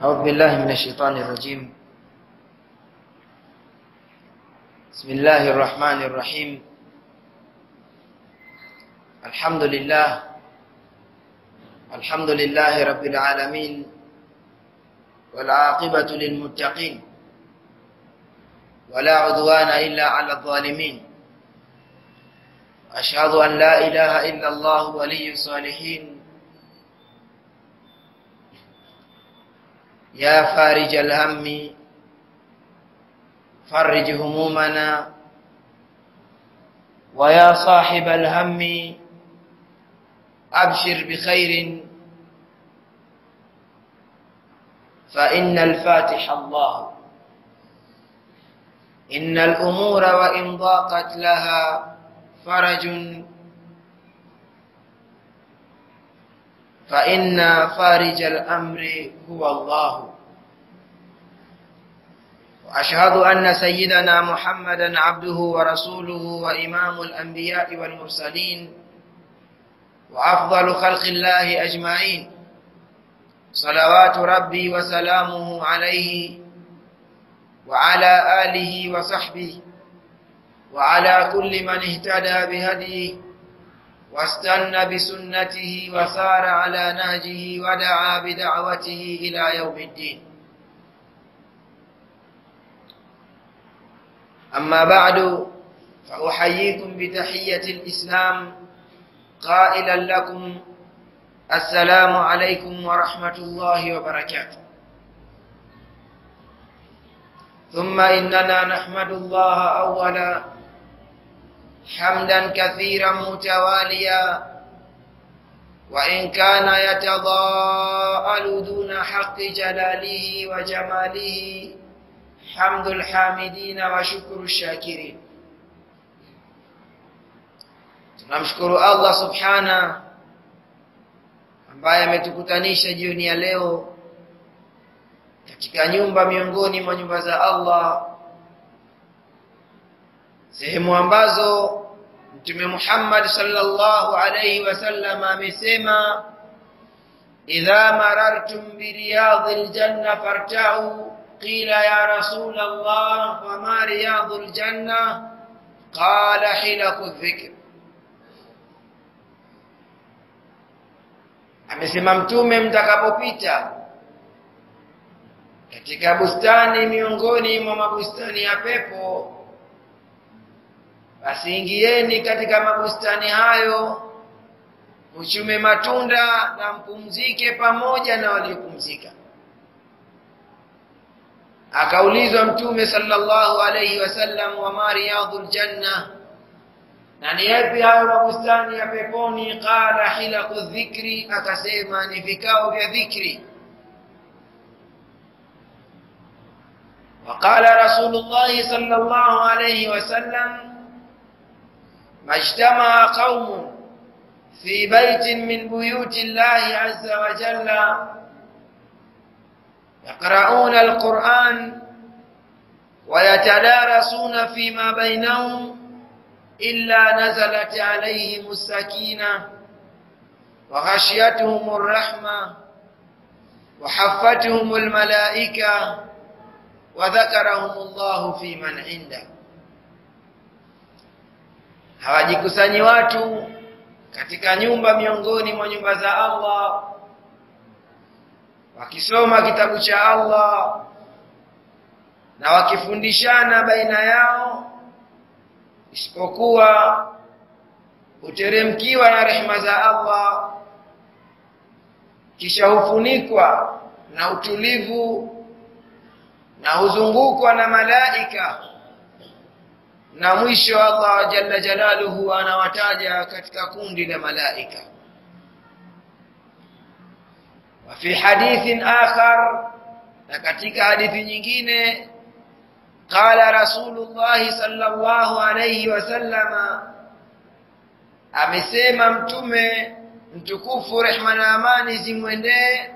أعوذ بالله من الشيطان الرجيم. بسم الله الرحمن الرحيم. الحمد لله رب العالمين، والعاقبة للمتقين، ولا عدوان إلا على الظالمين. أشهد أن لا إله إلا الله ولي الصالحين. يا فارج الهم فرج همومنا، ويا صاحب الهم أبشر بخير، فإن الفاتح الله. إن الأمور وإن ضاقت لها فرج، فإن فارج الأمر هو الله. وأشهد أن سيدنا محمدا عبده ورسوله وإمام الأنبياء والمرسلين، وأفضل خلق الله أجمعين، صلوات ربي وسلامه عليه وعلى آله وصحبه وعلى كل من اهتدى بهديه واستنى بسنته وسار على نهجه ودعا بدعوته إلى يوم الدين. أما بعد، فأحييكم بتحية الإسلام قائلا لكم السلام عليكم ورحمة الله وبركاته. ثم إننا نحمد الله أولا حمدا كثيرا متواليا، وإن كان يتضاءل دون حق جلاله وجماله حمد الحامدين وشكر الشاكرين. Tunamshukuru Allah subhana ambaye ametukutanisha jioni ya leo katika nyumba miongoni mwa nyumba za Allah, sehemu ambazo Mtume Muhammad sallallahu alayhi wasallam amesema, idha marartum bi riyadil janna farta'u. Qila ya Rasul Allah, wa ma riyadul janna? Qala hilaku dhikr. Amesema Mtume, mtakapopita katika bustani miongoni mwa mabustani ya pepo, basi ingieni katika mabustani hayo, mchume matunda na mpumzike pamoja na waliopumzika. Akaulizwa Mtume sallallahu alayhi wasallam, wa ma riyadul janna, na ni yapi hayo mabustani ya peponi? Qala hilaku dhikri, akasema ni vikao vya dhikri. وقال رسول الله صلى الله عليه وسلم، ما اجتمع قوم في بيت من بيوت الله عز وجل يقرؤون القرآن ويتدارسون فيما بينهم إلا نزلت عليهم السكينة وغشيتهم الرحمة وحفتهم الملائكة وذكرهم الله في من عنده. Hawajikusanyi watu katika nyumba miongoni mwa nyumba za Allah wakisoma kitabu cha Allah na wakifundishana baina yao, isipokuwa uteremkiwa na rehema za Allah, kisha hufunikwa na utulivu na huzungukwa na malaika, na mwisho Allah jalla jalaluhu anawataja katika kundi la malaika. Wa fi hadithin akhar, na katika hadithi nyingine, qala Rasulullah sallallahu alayhi wasallam, amesema Mtume mtukufu rehma na amani zimwendee,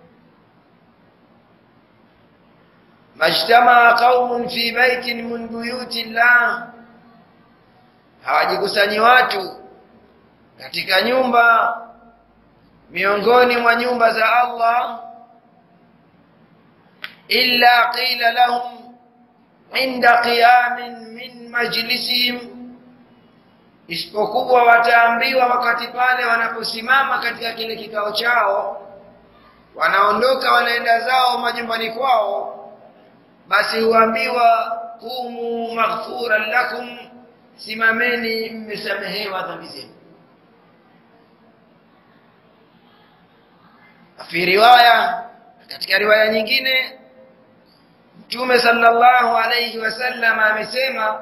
majtamaa qaumun fi baitin min buyuti llah, hawajikusanyi watu katika nyumba miongoni mwa nyumba za Allah, illa qila lahum inda qiyamin min majlisihim, isipokuwa wataambiwa wakati pale wanaposimama katika kile kikao chao, wanaondoka wanaenda zao majumbani kwao, basi huambiwa qumu maghfuran lakum, simameni mmesamehewa dhambi zenu. Fi riwaya, katika riwaya nyingine Mtume sallallahu alayhi wasallam amesema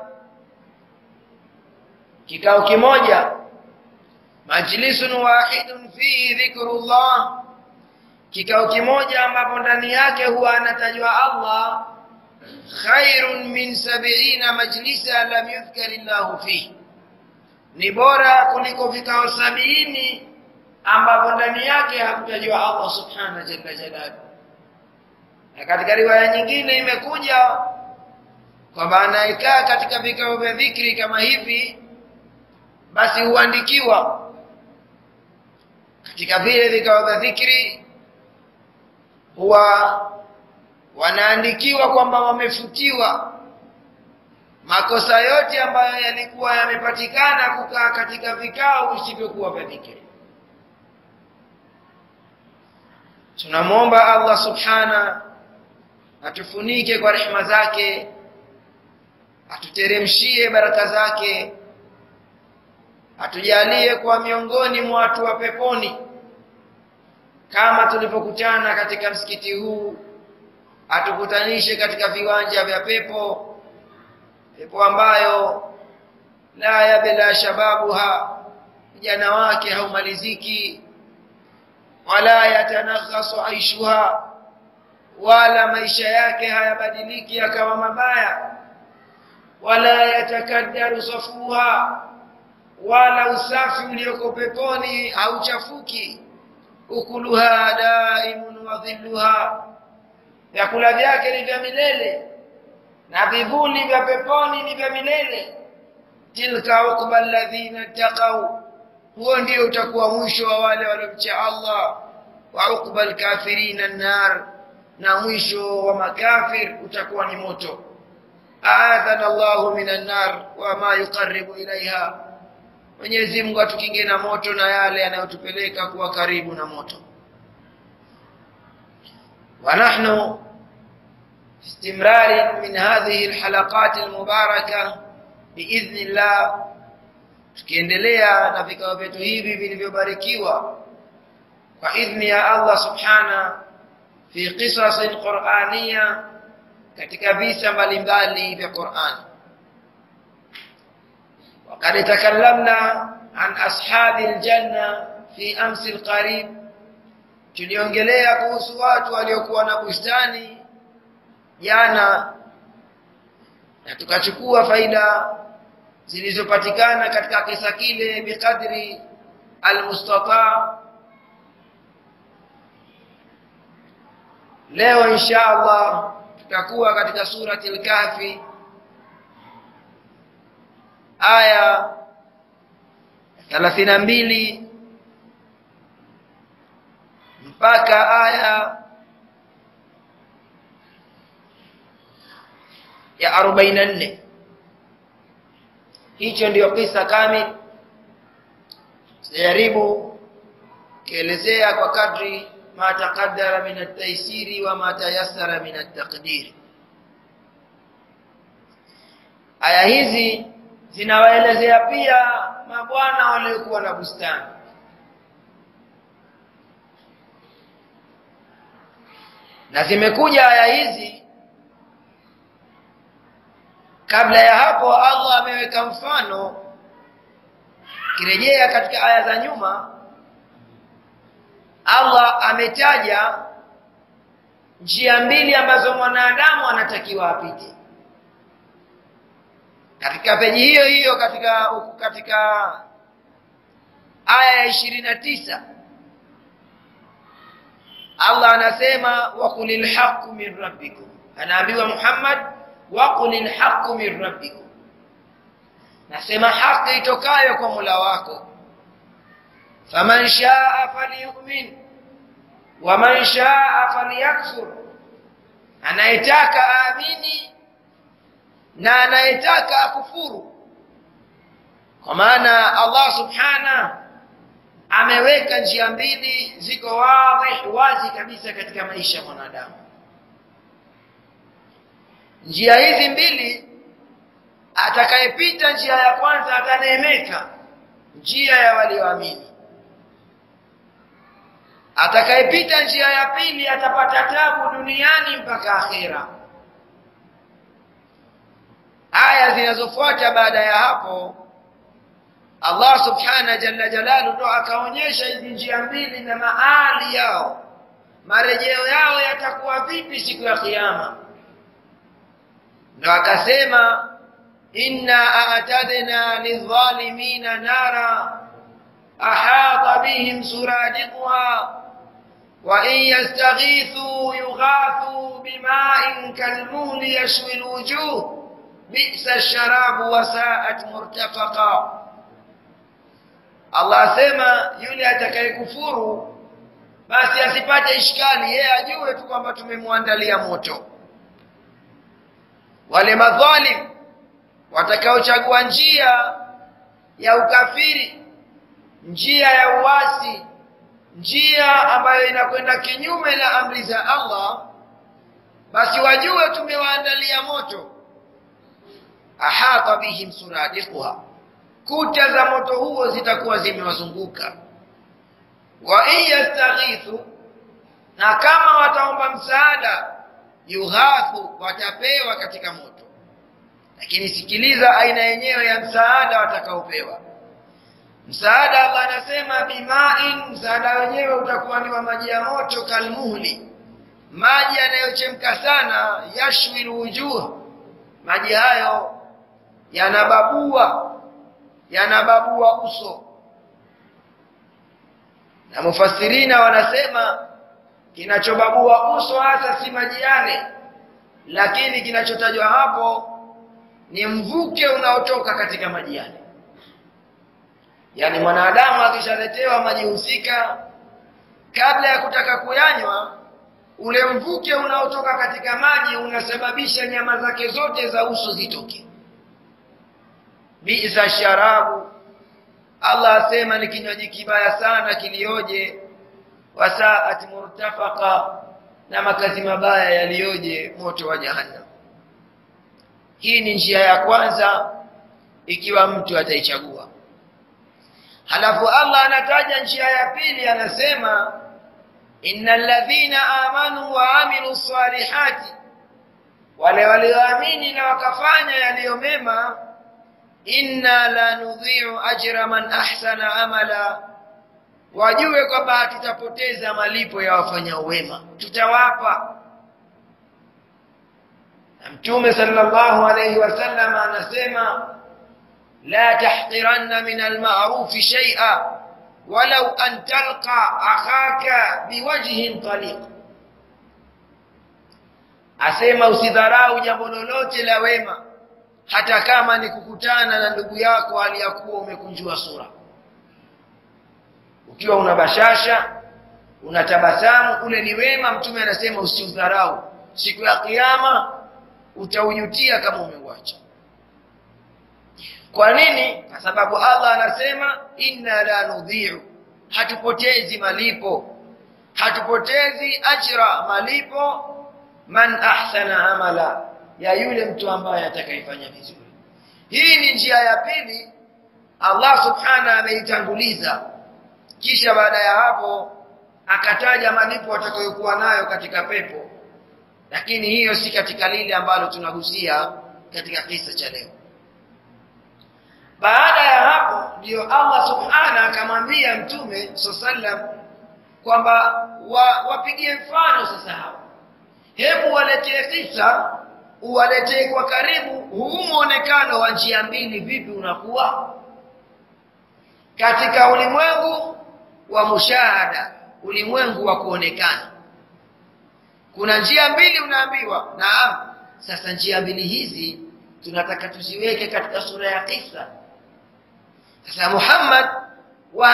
kikao kimoja, majlisun wahidun fihi dhikrullah, kikao kimoja ambapo ndani yake huwa anatajwa Allah, khairun min 70 majlisa lam yudhkarillahu fihi, ni bora kuliko vikao 70 ambapo ndani yake hakutajwa Allah subhanahu jalla jalaluhu. Na katika riwaya nyingine imekuja kwamba anayekaa katika vikao vya dhikri kama hivi, basi huandikiwa katika vile vikao vya dhikri, huwa wanaandikiwa kwamba wamefutiwa makosa yote ambayo yalikuwa yamepatikana kukaa katika vikao visivyokuwa vya dhikri. Tunamuomba Allah subhana atufunike kwa rehema zake, atuteremshie baraka zake, atujalie kwa miongoni mwa watu wa peponi kama tulipokutana katika msikiti huu, atukutanishe katika viwanja vya pepo, pepo ambayo la yabla shababuha, vijana wake haumaliziki, wala yatanakhasu aishuha, wala maisha yake hayabadiliki yakawa mabaya, wala yatakaddaru safuha, wala usafi ulioko peponi hauchafuki, ukuluha daimun wa dhilluha, vyakula vyake ni vya milele na vivuli vya peponi ni vya milele. Tilka uqba alladhina taqaw, huo ndio utakuwa mwisho wa wale waliomcha Allah. Wa uqba alkafirina an-nar, na mwisho wa makafir utakuwa ni moto. Aadhana Allahu minan nar wa ma yuqarribu ilaiha, Mwenyezi Mungu atukinge na moto na yale yanayotupeleka kuwa karibu na moto. Wa nahnu istimrar min hadhihi alhalaqat almubarakah biidhnillah, tukiendelea na vikao vyetu hivi vilivyobarikiwa kwa idhni ya Allah subhana, fi qisas alqur'aniyya, katika visa mbalimbali vya Qur'an. وقد تكلمنا عن أصحاب الجنة في أمس القريب, tuliongelea kuhusu watu waliokuwa na bustani jana, na tukachukua faida zilizopatikana katika kisa kile biqadri almustata. Leo insha Allah tutakuwa katika surati al-Kahfi, aya 32 mpaka aya ya 44. Hicho ndio kisa kamili. Sijaribu kuelezea kwa kadri ma taqaddara min at-taysiri wa ma tayassara min at-taqdir. Aya hizi zinawaelezea pia mabwana waliokuwa na bustani. Na zimekuja aya hizi, kabla ya hapo Allah ameweka mfano. Kirejea katika aya za nyuma, Allah ametaja njia mbili ambazo mwanadamu anatakiwa apite. Katika peji hiyo hiyo katika aya ya 29 Allah anasema waqulil haqqu min rabbikum, anaambiwa Muhammad waqulil haqqu min rabbikum, nasema haki itokayo kwa Mola wako. Faman shaa falyu'min wa man shaa falyakfur, anayetaka aamini na anayetaka akufuru. Kwa maana Allah subhanahu ameweka njia mbili ziko wazi kabisa katika maisha ya mwanadamu. Njia hizi mbili, atakayepita njia ya kwanza ataneemeka, njia ya walioamini. Atakayepita njia ya pili atapata tabu duniani mpaka akhera. Aya zinazofuata baada ya hapo, Allah subhanahu jalla jalaluhu ndo akaonyesha hizi njia mbili na maali yao, marejeo yao yatakuwa vipi siku ya kiyama. Ndo akasema inna a'tadna lidh-dhalimina nara ahata bihim suradiquha wa in yastaghithu yughathu bima'in kalmuhli yashwi al-wujuh bi'sa ash-sharabu wa sa'at murtafaqa. Allah asema yule atakayekufuru basi asipate ishkali, yeye ajue tu kwamba tumemwandalia moto. Wale madhalim watakaochagua njia ya ukafiri, njia ya uasi, njia ambayo inakwenda kinyume na amri za Allah, basi wajue tumewaandalia moto. Ahata bihim suradiquha, kuta za moto huo zitakuwa zimewazunguka. Wa in yastaghithu, na kama wataomba msaada, yughathu, watapewa katika moto. Lakini sikiliza aina yenyewe ya msaada watakaopewa. Msaada Allah anasema bima'in, msaada wenyewe utakuwa ni wa maji ya moto, kalmuhli, maji yanayochemka sana, yashwi wujuh, maji hayo yanababua uso. Na mufassirina wanasema kinachobabua uso hasa si maji yale, lakini kinachotajwa hapo ni mvuke unaotoka katika maji yale. Yani mwanadamu akishaletewa maji husika, kabla ya kutaka kuyanywa, ule mvuke unaotoka katika maji unasababisha nyama zake zote za uso zitoke. Bi'sa sharabu, Allah asema ni kinywaji kibaya sana kilioje, wasaat murtafaqa, na makazi mabaya yalioje, moto wa jahannam. Hii ni njia ya kwanza ikiwa mtu ataichagua. Halafu Allah anataja njia ya pili, anasema innal ladhina amanu wa amilus salihati, wale walioamini na wakafanya yaliyo mema, inna la nudhi'u ajra man ahsana amala, wajue kwamba hatutapoteza malipo ya wafanya wema, tutawapa. Mtume sallallahu alayhi wasallam anasema la tahqiranna min al-ma'ruf shay'a walau an talqa akhaka biwajhin taliq, asema usidharau jambo lolote la wema hata kama ni kukutana na ndugu yako aliyakuwa umekunjua sura. Ukiwa una bashasha, unatabasamu, ule ni wema. Mtume anasema usidharau, siku ya kiyama utaujutia kama umeuacha. Kwa nini? Kwa sababu Allah anasema inna la nudhi'u, hatupotezi malipo, hatupotezi ajra, malipo, man ahsana amala, ya yule mtu ambaye atakayefanya vizuri. Hii ni njia ya pili Allah subhanahu ameitanguliza, kisha baada ya hapo akataja malipo atakayokuwa nayo katika pepo. Lakini hiyo si katika lile ambalo tunagusia katika kisa cha leo. Baada ya hapo ndio Allah subhanahu akamwambia Mtume sallam kwamba wapigie mfano sasa hao. Hebu waletee kisa, uwaletee kwa karibu huu muonekano wa njia mbili vipi unakuwa katika ulimwengu wa mushahada, ulimwengu wa kuonekana. Kuna njia mbili unaambiwa. Naam, sasa njia mbili hizi tunataka tuziweke katika sura ya kisa. Sasa Muhammad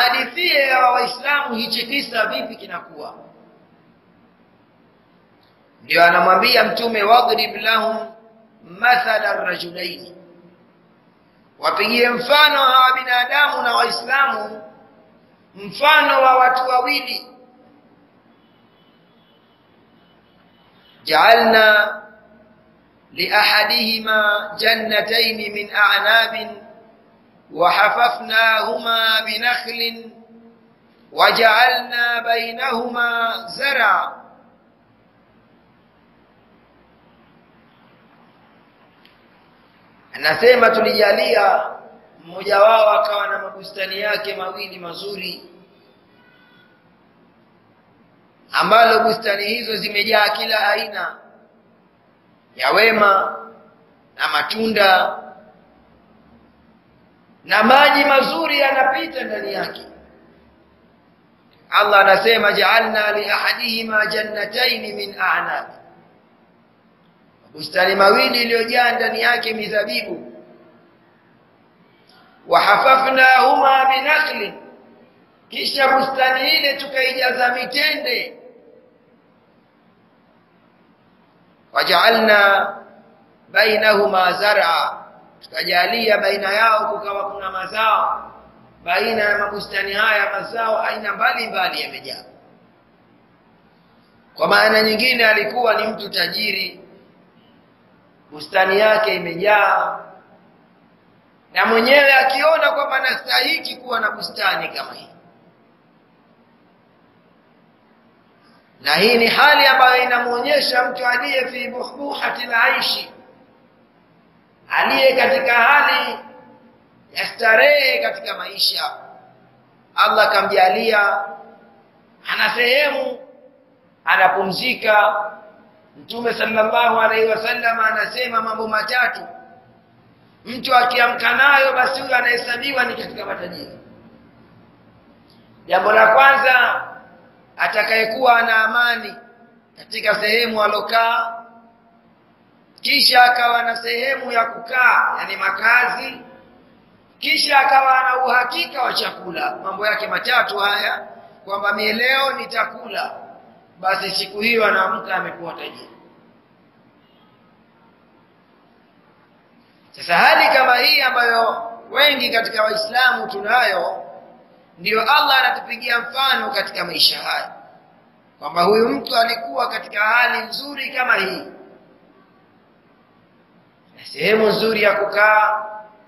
wahadithie wa Waislamu hichi kisa vipi kinakuwa. ndio anamwambia mtume wadrib lahum mathala ar-rajulain, wapigie mfano hawa binadamu na waislamu mfano wa watu wawili. ja'alna li ahadihima jannatayn min a'nabin wa hafafnahuma bi nakhlin wa ja'alna bainahuma zar'a. Anasema tulijalia mmoja wao akawa na mabustani yake mawili mazuri, ambalo bustani hizo zimejaa kila aina ya wema na matunda na maji mazuri yanapita ndani yake. Allah anasema ja'alna li ahadihima jannatayn min a'nab, bustani mawili iliyojaa ndani yake mizabibu. Wa hafafnahuma binakhlin, kisha bustani ile tukaijaza mitende. Waja'alna bainahuma zar'a, tukajalia baina yao kukawa kuna mazao. Baina ya mabustani haya mazao aina mbalimbali yamejaa. Kwa maana nyingine alikuwa ni mtu tajiri, bustani yake imejaa, na mwenyewe akiona kwamba anastahili kuwa na bustani kama hii. Na hii ni hali ambayo inamuonyesha mtu aliye fi buhbuhati al-aishi, aliye katika hali ya starehe katika maisha. Allah kamjalia ana sehemu anapumzika. Mtume sallallahu alaihi wasallam anasema mambo matatu mtu akiamka nayo basi huyo anahesabiwa ni katika matajiri. Jambo la kwanza, atakayekuwa na amani katika sehemu alokaa, kisha akawa na sehemu ya kukaa, yani makazi, kisha akawa na uhakika wa chakula. Mambo yake matatu haya, kwamba mimi leo nitakula, basi siku hiyo anaamka amekuwa tajiri. Sasa hali kama hii ambayo wengi katika Waislamu tunayo, ndio Allah anatupigia mfano katika maisha haya, kwamba huyu mtu alikuwa katika hali nzuri kama hii, na sehemu nzuri ya kukaa,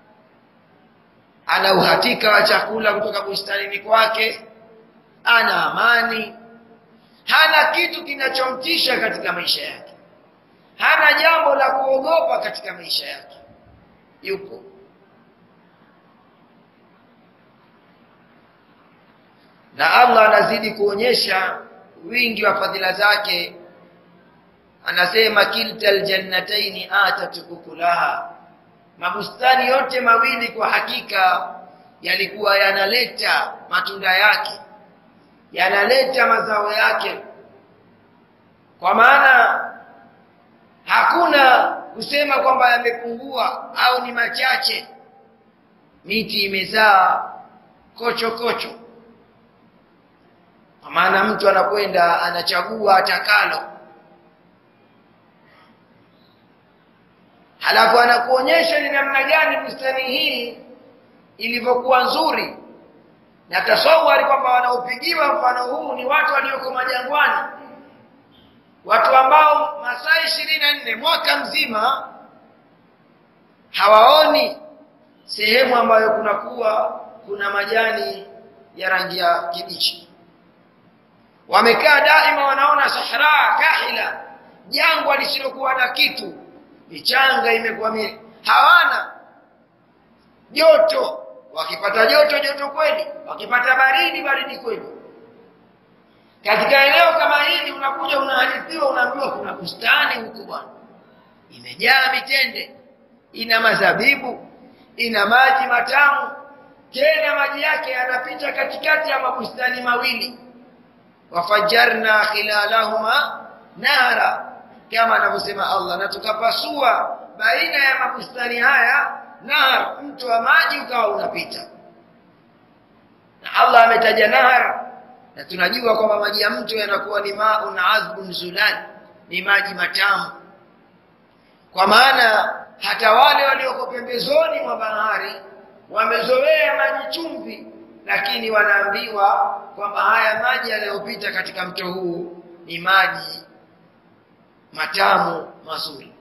ana uhakika wa chakula kutoka bustanini kwake, ana amani, hana kitu kinachomtisha katika maisha yake, hana jambo la kuogopa katika maisha yake, yupo. Na Allah anazidi kuonyesha wingi wa fadhila zake. Anasema kiltal jannatayn atat ukulaha, mabustani yote mawili kwa hakika yalikuwa yanaleta matunda yake, yanaleta mazao yake. Kwa maana hakuna kusema kwamba yamepungua au ni machache. Miti imezaa kocho kocho, kwa maana mtu anakwenda anachagua atakalo. Halafu anakuonyesha ni namna gani bustani hii ilivyokuwa nzuri. Na tasawwari kwamba wanaopigiwa mfano huu ni watu walioko majangwani, watu ambao masaa 24 mwaka mzima hawaoni sehemu ambayo kuna majani ya rangi ya kibichi. Wamekaa daima wanaona sahara kahila, jangwa lisilokuwa na kitu, michanga imekuwa hawana joto. Wakipata joto kweli, wakipata baridi kweli. Katika eneo kama hili unakuja unahadithiwa, unaambiwa kuna bustani huko bwana, imejaa mitende, ina mazabibu, ina maji matamu, tena maji yake yanapita katikati ya mabustani mawili. Wafajarna khilalahuma nara, kama anavyosema Allah, na tukapasua baina ya mabustani haya nahar, mto wa maji ukawa unapita. Na Allah ametaja nahar, na tunajua kwamba maji ya mto yanakuwa ni maun azbun zulan, ni maji matamu. Kwa maana hata wale walioko pembezoni mwa bahari wamezoea maji chumvi, lakini wanaambiwa kwamba haya maji yanayopita katika mto huu ni maji matamu mazuri.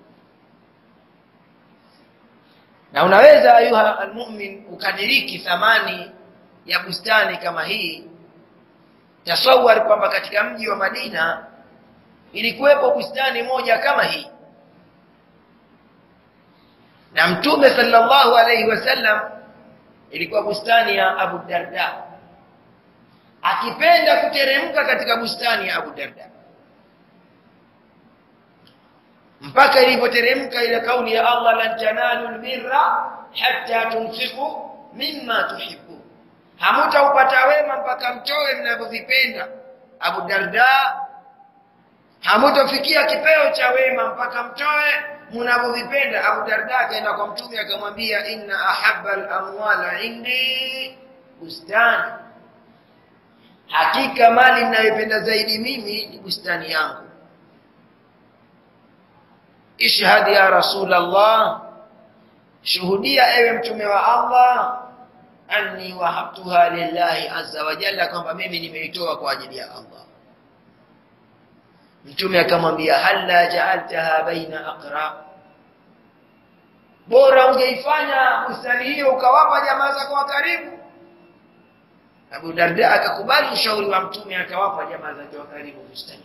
Na unaweza ayuha almu'min ukadiriki thamani ya bustani kama hii. Tasawwar kwamba katika mji wa Madina ilikuwepo bustani moja kama hii, na Mtume sallallahu alayhi wasallam ilikuwa bustani ya Abu Darda, akipenda kuteremka katika bustani ya Abu Darda, mpaka ilipoteremka ile kauli ya Allah, lan tanalu albirra hatta tunfiqu mimma tuhibbu, hamtaupata wema mpaka mtoe mnavyovipenda. Abu Darda, hamtafikia kipeo cha wema mpaka mtoe mnavyovipenda. Abu Darda akaenda kwa Mtume akamwambia, inna ahabba al-amwala indi bustani, hakika mali ninayopenda zaidi mimi ni bustani yangu. Ishhad ya Rasulullah, shuhudia ewe Mtume wa Allah, anni wahabtuha lillahi azza wa jalla, kwamba mimi nimeitoa kwa ajili ya Allah. Mtume akamwambia, halla ja'altaha baina aqra, bora ungeifanya bustani hiyo ukawapa jamaa zako wa karibu. Abu Darda akakubali ushauri wa Mtume, akawapa jamaa zake wa karibu bustani.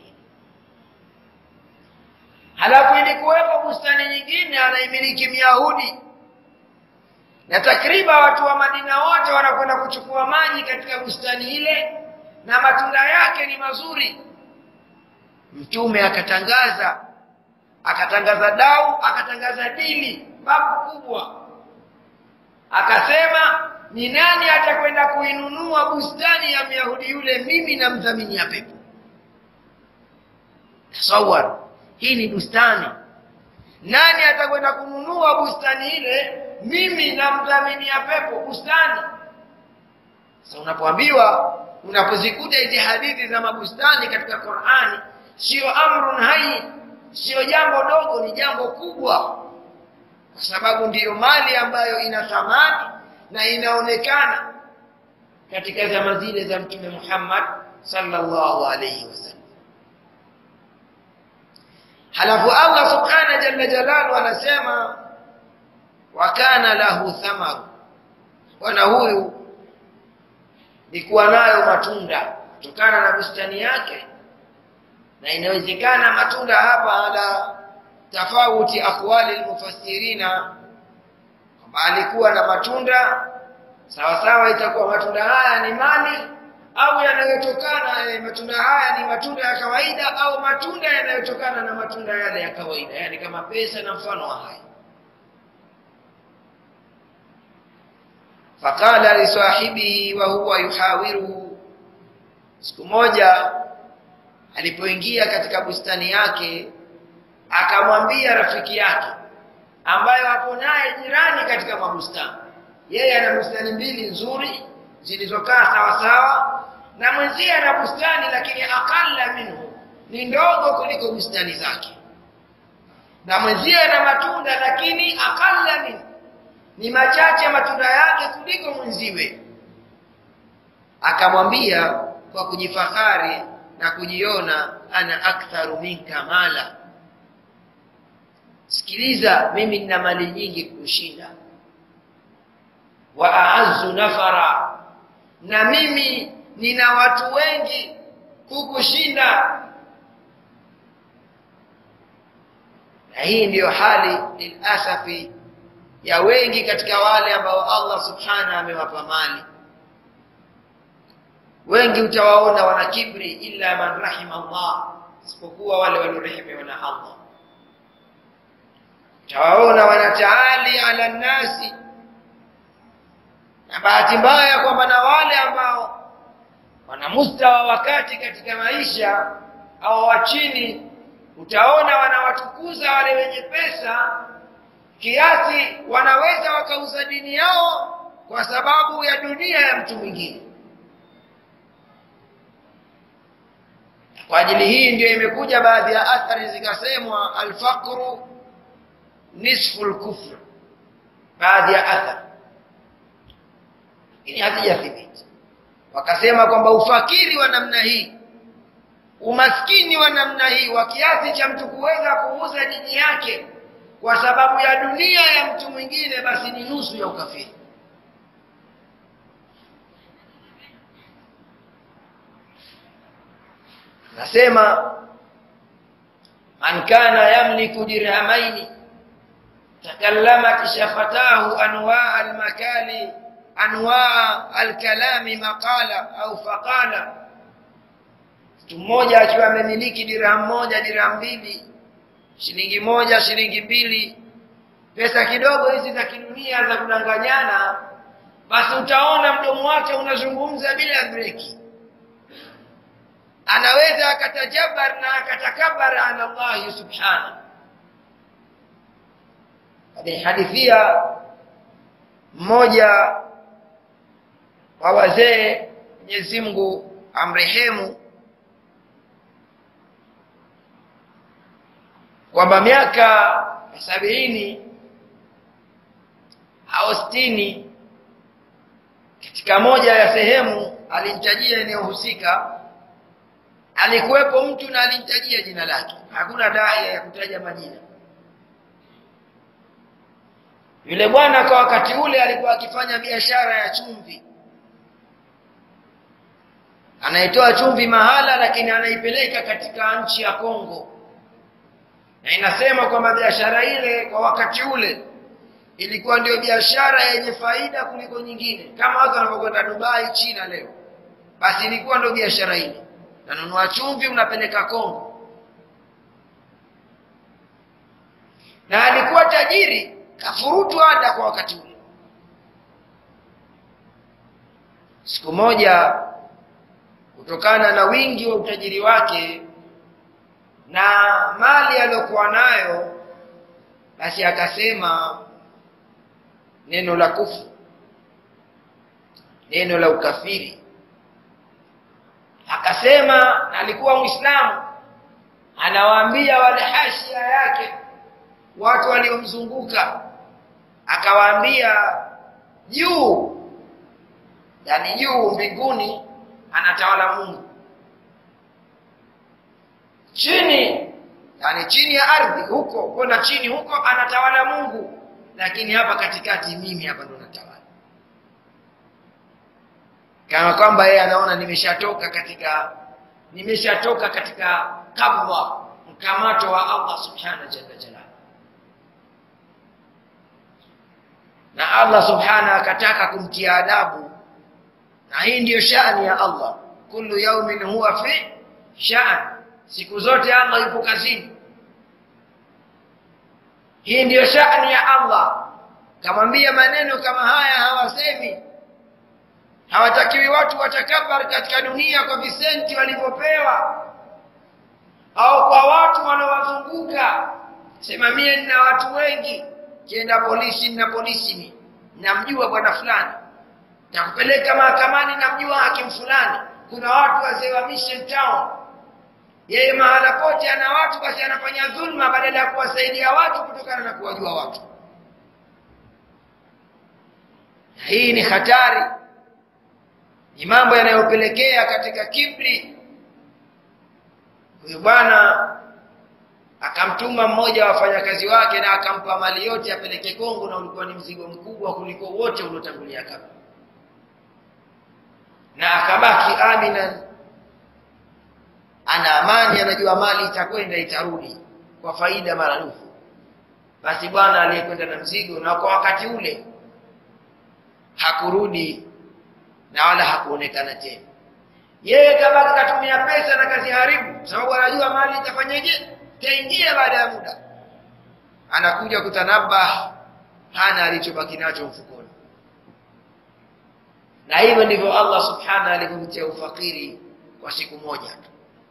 Halafu ilikuwepo bustani nyingine anaimiliki Myahudi, na takriban watu wa Madina wote wanakwenda kuchukua maji katika bustani ile, na matunda yake ni mazuri. Mtume akatangaza dau, akatangaza dili babu kubwa, akasema, ni nani atakwenda kuinunua bustani ya Myahudi yule, mimi namdhamini ya pepo. Tasawwar, hii ni bustani. Nani atakwenda kununua bustani ile, mimi namdhamini ya pepo bustani. Sasa unapoambiwa, unapozikuta hizi hadithi za mabustani katika Qur'ani, sio amrun hai, sio jambo dogo, ni jambo kubwa, kwa sababu ndiyo mali ambayo ina thamani na inaonekana katika zama zile za Mtume Muhammad sallallahu alayhi wasallam. Halafu Allah subhanahu jalla jalalu anasema, wa kana lahu thamaru, bwana huyu ni kuwa nayo matunda kutokana na bustani yake. Na inawezekana matunda hapa ala tofauti aqwali almufassirina, kwamba alikuwa na matunda sawa sawa, itakuwa matunda haya ni mali au yanayotokana, matunda haya ni matunda ya kawaida au matunda yanayotokana na matunda yale ya kawaida, yani kama pesa na mfano wa haya. Faqala li sahibihi wa huwa yuhawiruhu, siku moja alipoingia katika bustani yake, akamwambia rafiki yake ambaye hapo naye jirani katika mabustani. Yeye ana bustani mbili nzuri zilizokaa sawa sawa, na mwenzie ana bustani lakini aqalla minhu, ni ndogo kuliko bustani zake. Na mwenzie ana matunda lakini aqalla minhu, ni machache matunda yake kuliko mwenziwe. Akamwambia kwa kujifahari na kujiona, ana aktharu minka mala, sikiliza, mimi nina mali nyingi kushinda. Wa a'azzu nafara, na mimi nina watu wengi kukushinda. Na hii ndiyo hali lilasafi ya wengi katika wale ambao Allah subhanahu amewapa mali. Wengi utawaona wana kibri, illa man rahima Allah, isipokuwa wale waliorehemiwa na Allah. Utawaona wanataali ala nasi, na bahati mbaya kwamba na wale ambao wana mustawa wakati katika maisha au wa chini, utaona wanawatukuza wale wenye pesa kiasi wanaweza wakauza dini yao kwa sababu ya dunia ya mtu mwingine. Kwa ajili hii ndio imekuja baadhi ya athari zikasemwa al-faqru nisfu al-kufr, baadhi ya athari ini hazijathibiti. Wakasema kwamba ufakiri wa namna hii, umaskini wa namna hii, wa kiasi cha mtu kuweza kuuza dini yake kwa sababu ya dunia ya mtu mwingine, basi ni nusu ya ukafiri. Nasema man kana yamliku dirhamaini takallamat shafatahu anwaa al-kalami maqala au faqala. Mtu mmoja akiwa amemiliki dirham moja, dirham mbili, shilingi moja, shilingi mbili, pesa kidogo hizi za kidunia za kudanganyana, basi utaona mdomo wake unazungumza bila breki. Anaweza akatajabar na akatakabara ala Allah subhanahu. Hadi hadithia mmoja wa wazee, Mwenyezi Mungu amrehemu, kwamba miaka 70 au 60 katika moja ya sehemu alinitajia eneo husika, alikuwepo mtu na alinitajia jina lake, hakuna dai ya kutaja majina. Yule bwana kwa wakati ule alikuwa akifanya biashara ya chumvi, anaitoa chumvi mahala lakini anaipeleka katika nchi ya Kongo. Na inasema kwamba biashara ile kwa wakati ule ilikuwa ndio biashara yenye faida kuliko nyingine, kama watu wanapokwenda Dubai, China leo, basi ilikuwa ndio biashara ile. Nanunua chumvi unapeleka Kongo. Na alikuwa tajiri, kafurutu ada kwa wakati ule. Siku moja, kutokana na wingi wa utajiri wake na mali aliyokuwa nayo, basi akasema neno la kufuru, neno la ukafiri. Akasema, na alikuwa Muislamu, anawaambia wale hashia yake, watu waliomzunguka, akawaambia juu, yani juu mbinguni anatawala Mungu, chini, yani chini ya ardhi huko, kuna chini huko anatawala Mungu, lakini hapa katikati mimi hapa ndo natawala. Kama kwamba yeye anaona nimeshatoka katika kabla, mkamato wa Allah subhanahu jalla jalaluhu. Na Allah subhanahu akataka kumtia adabu, na hii ndiyo shani ya Allah. Kullu yawmin huwa fi sha'n, siku zote Allah yupo kazini. Hii ndiyo shani ya Allah. Kamwambia maneno kama haya hawasemi. Hawatakiwi watu watakabar katika dunia kwa visenti walivyopewa, au kwa watu wanaowazunguka. Sema mie nina watu wengi, kienda polisi na polisi namjua bwana fulani, nakupeleka mahakamani namjua hakimu fulani. Kuna watu wazee wa Mission Town, yeye mahala pote ana watu, basi anafanya dhulma badala ya kuwasaidia watu kutokana na kuwajua watu. Hii ni hatari, ni mambo yanayopelekea katika kibri. Huyu bwana akamtuma mmoja wa wafanyakazi wake na akampa mali yote apeleke Kongo, na ulikuwa ni mzigo mkubwa kuliko wote uliotangulia kabla. Na akabaki amina, ana amani, anajua mali itakwenda itarudi kwa faida maradufu. Basi bwana aliyekwenda na mzigo, na kwa wakati ule hakurudi na wala hakuonekana tena. Yeye kabaki katumia pesa na kazi haribu, sababu anajua mali itafanyaje, taingia baada ya muda. Anakuja kutanabah, hana alichobaki nacho mfukoni. Na hivyo ndivyo Allah subhanahu alivyomtia ufakiri kwa siku moja tu.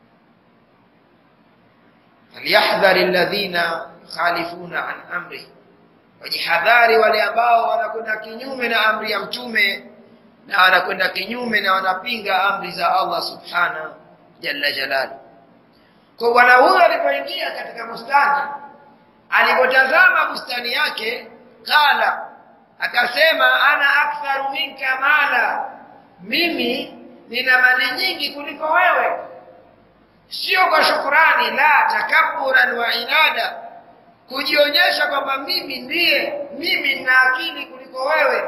Falyahdhari alladhina khalifuna an amri, wajihadhari wale ambao wanakwenda kinyume na amri ya mtume, na wanakwenda kinyume na wanapinga amri za Allah subhanahu jalla jalaluhu. Kwa bwana huyo alipoingia katika bustani, alipotazama bustani yake, kala, akasema ana aktharu minka mala, mimi nina mali nyingi kuliko wewe. Sio kwa shukrani, la, takabburan wa inada, kujionyesha kwamba mimi nina akili kuliko wewe.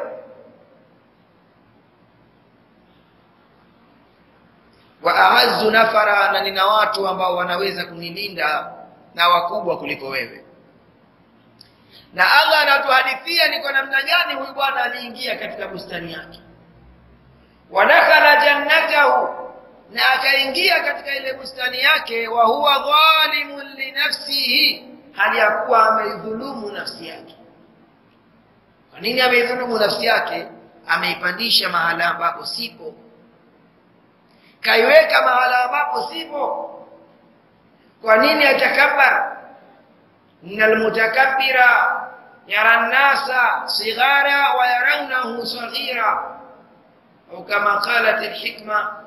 Wa a'azzu nafara, na nina watu ambao wanaweza kunilinda na wakubwa kuliko wewe. Na Allah anatuhadithia ni kwa namna gani huyu bwana aliingia katika bustani yake. Wa dakhala jannatahu, na akaingia katika ile bustani yake, wa huwa dhalimun li nafsihi, hali ya kuwa ameidhulumu nafsi yake. Kwa nini ameidhulumu nafsi yake? Ameipandisha mahala ambapo sipo, kaiweka mahala ambapo sipo. Kwa nini atakabbar? Innal mutakabbira yara an-nasa sighara wa yarawnahu saghira, au kama qalat al-hikma,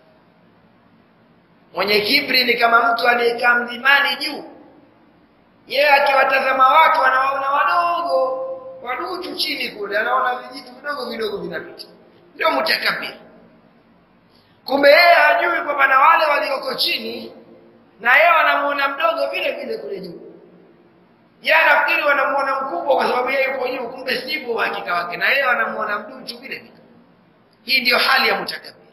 mwenye kibri ni kama mtu aliyekaa mlimani juu, yeye akiwatazama watu anawaona wadogo chini kule, anaona vijitu vidogo vidogo vinapita. Ndio mutakabbir. Kumbe yeye hajui kwamba na wale walioko chini na yeye wanamuona mdogo vile vile kule juu. Yeye anafikiri wanamuona mkubwa kwa sababu yeye yuko juu, kumbe sivyo hakika wake, na yeye wanamuona mduchu vile vile. Hii ndio hali ya mutakabbir.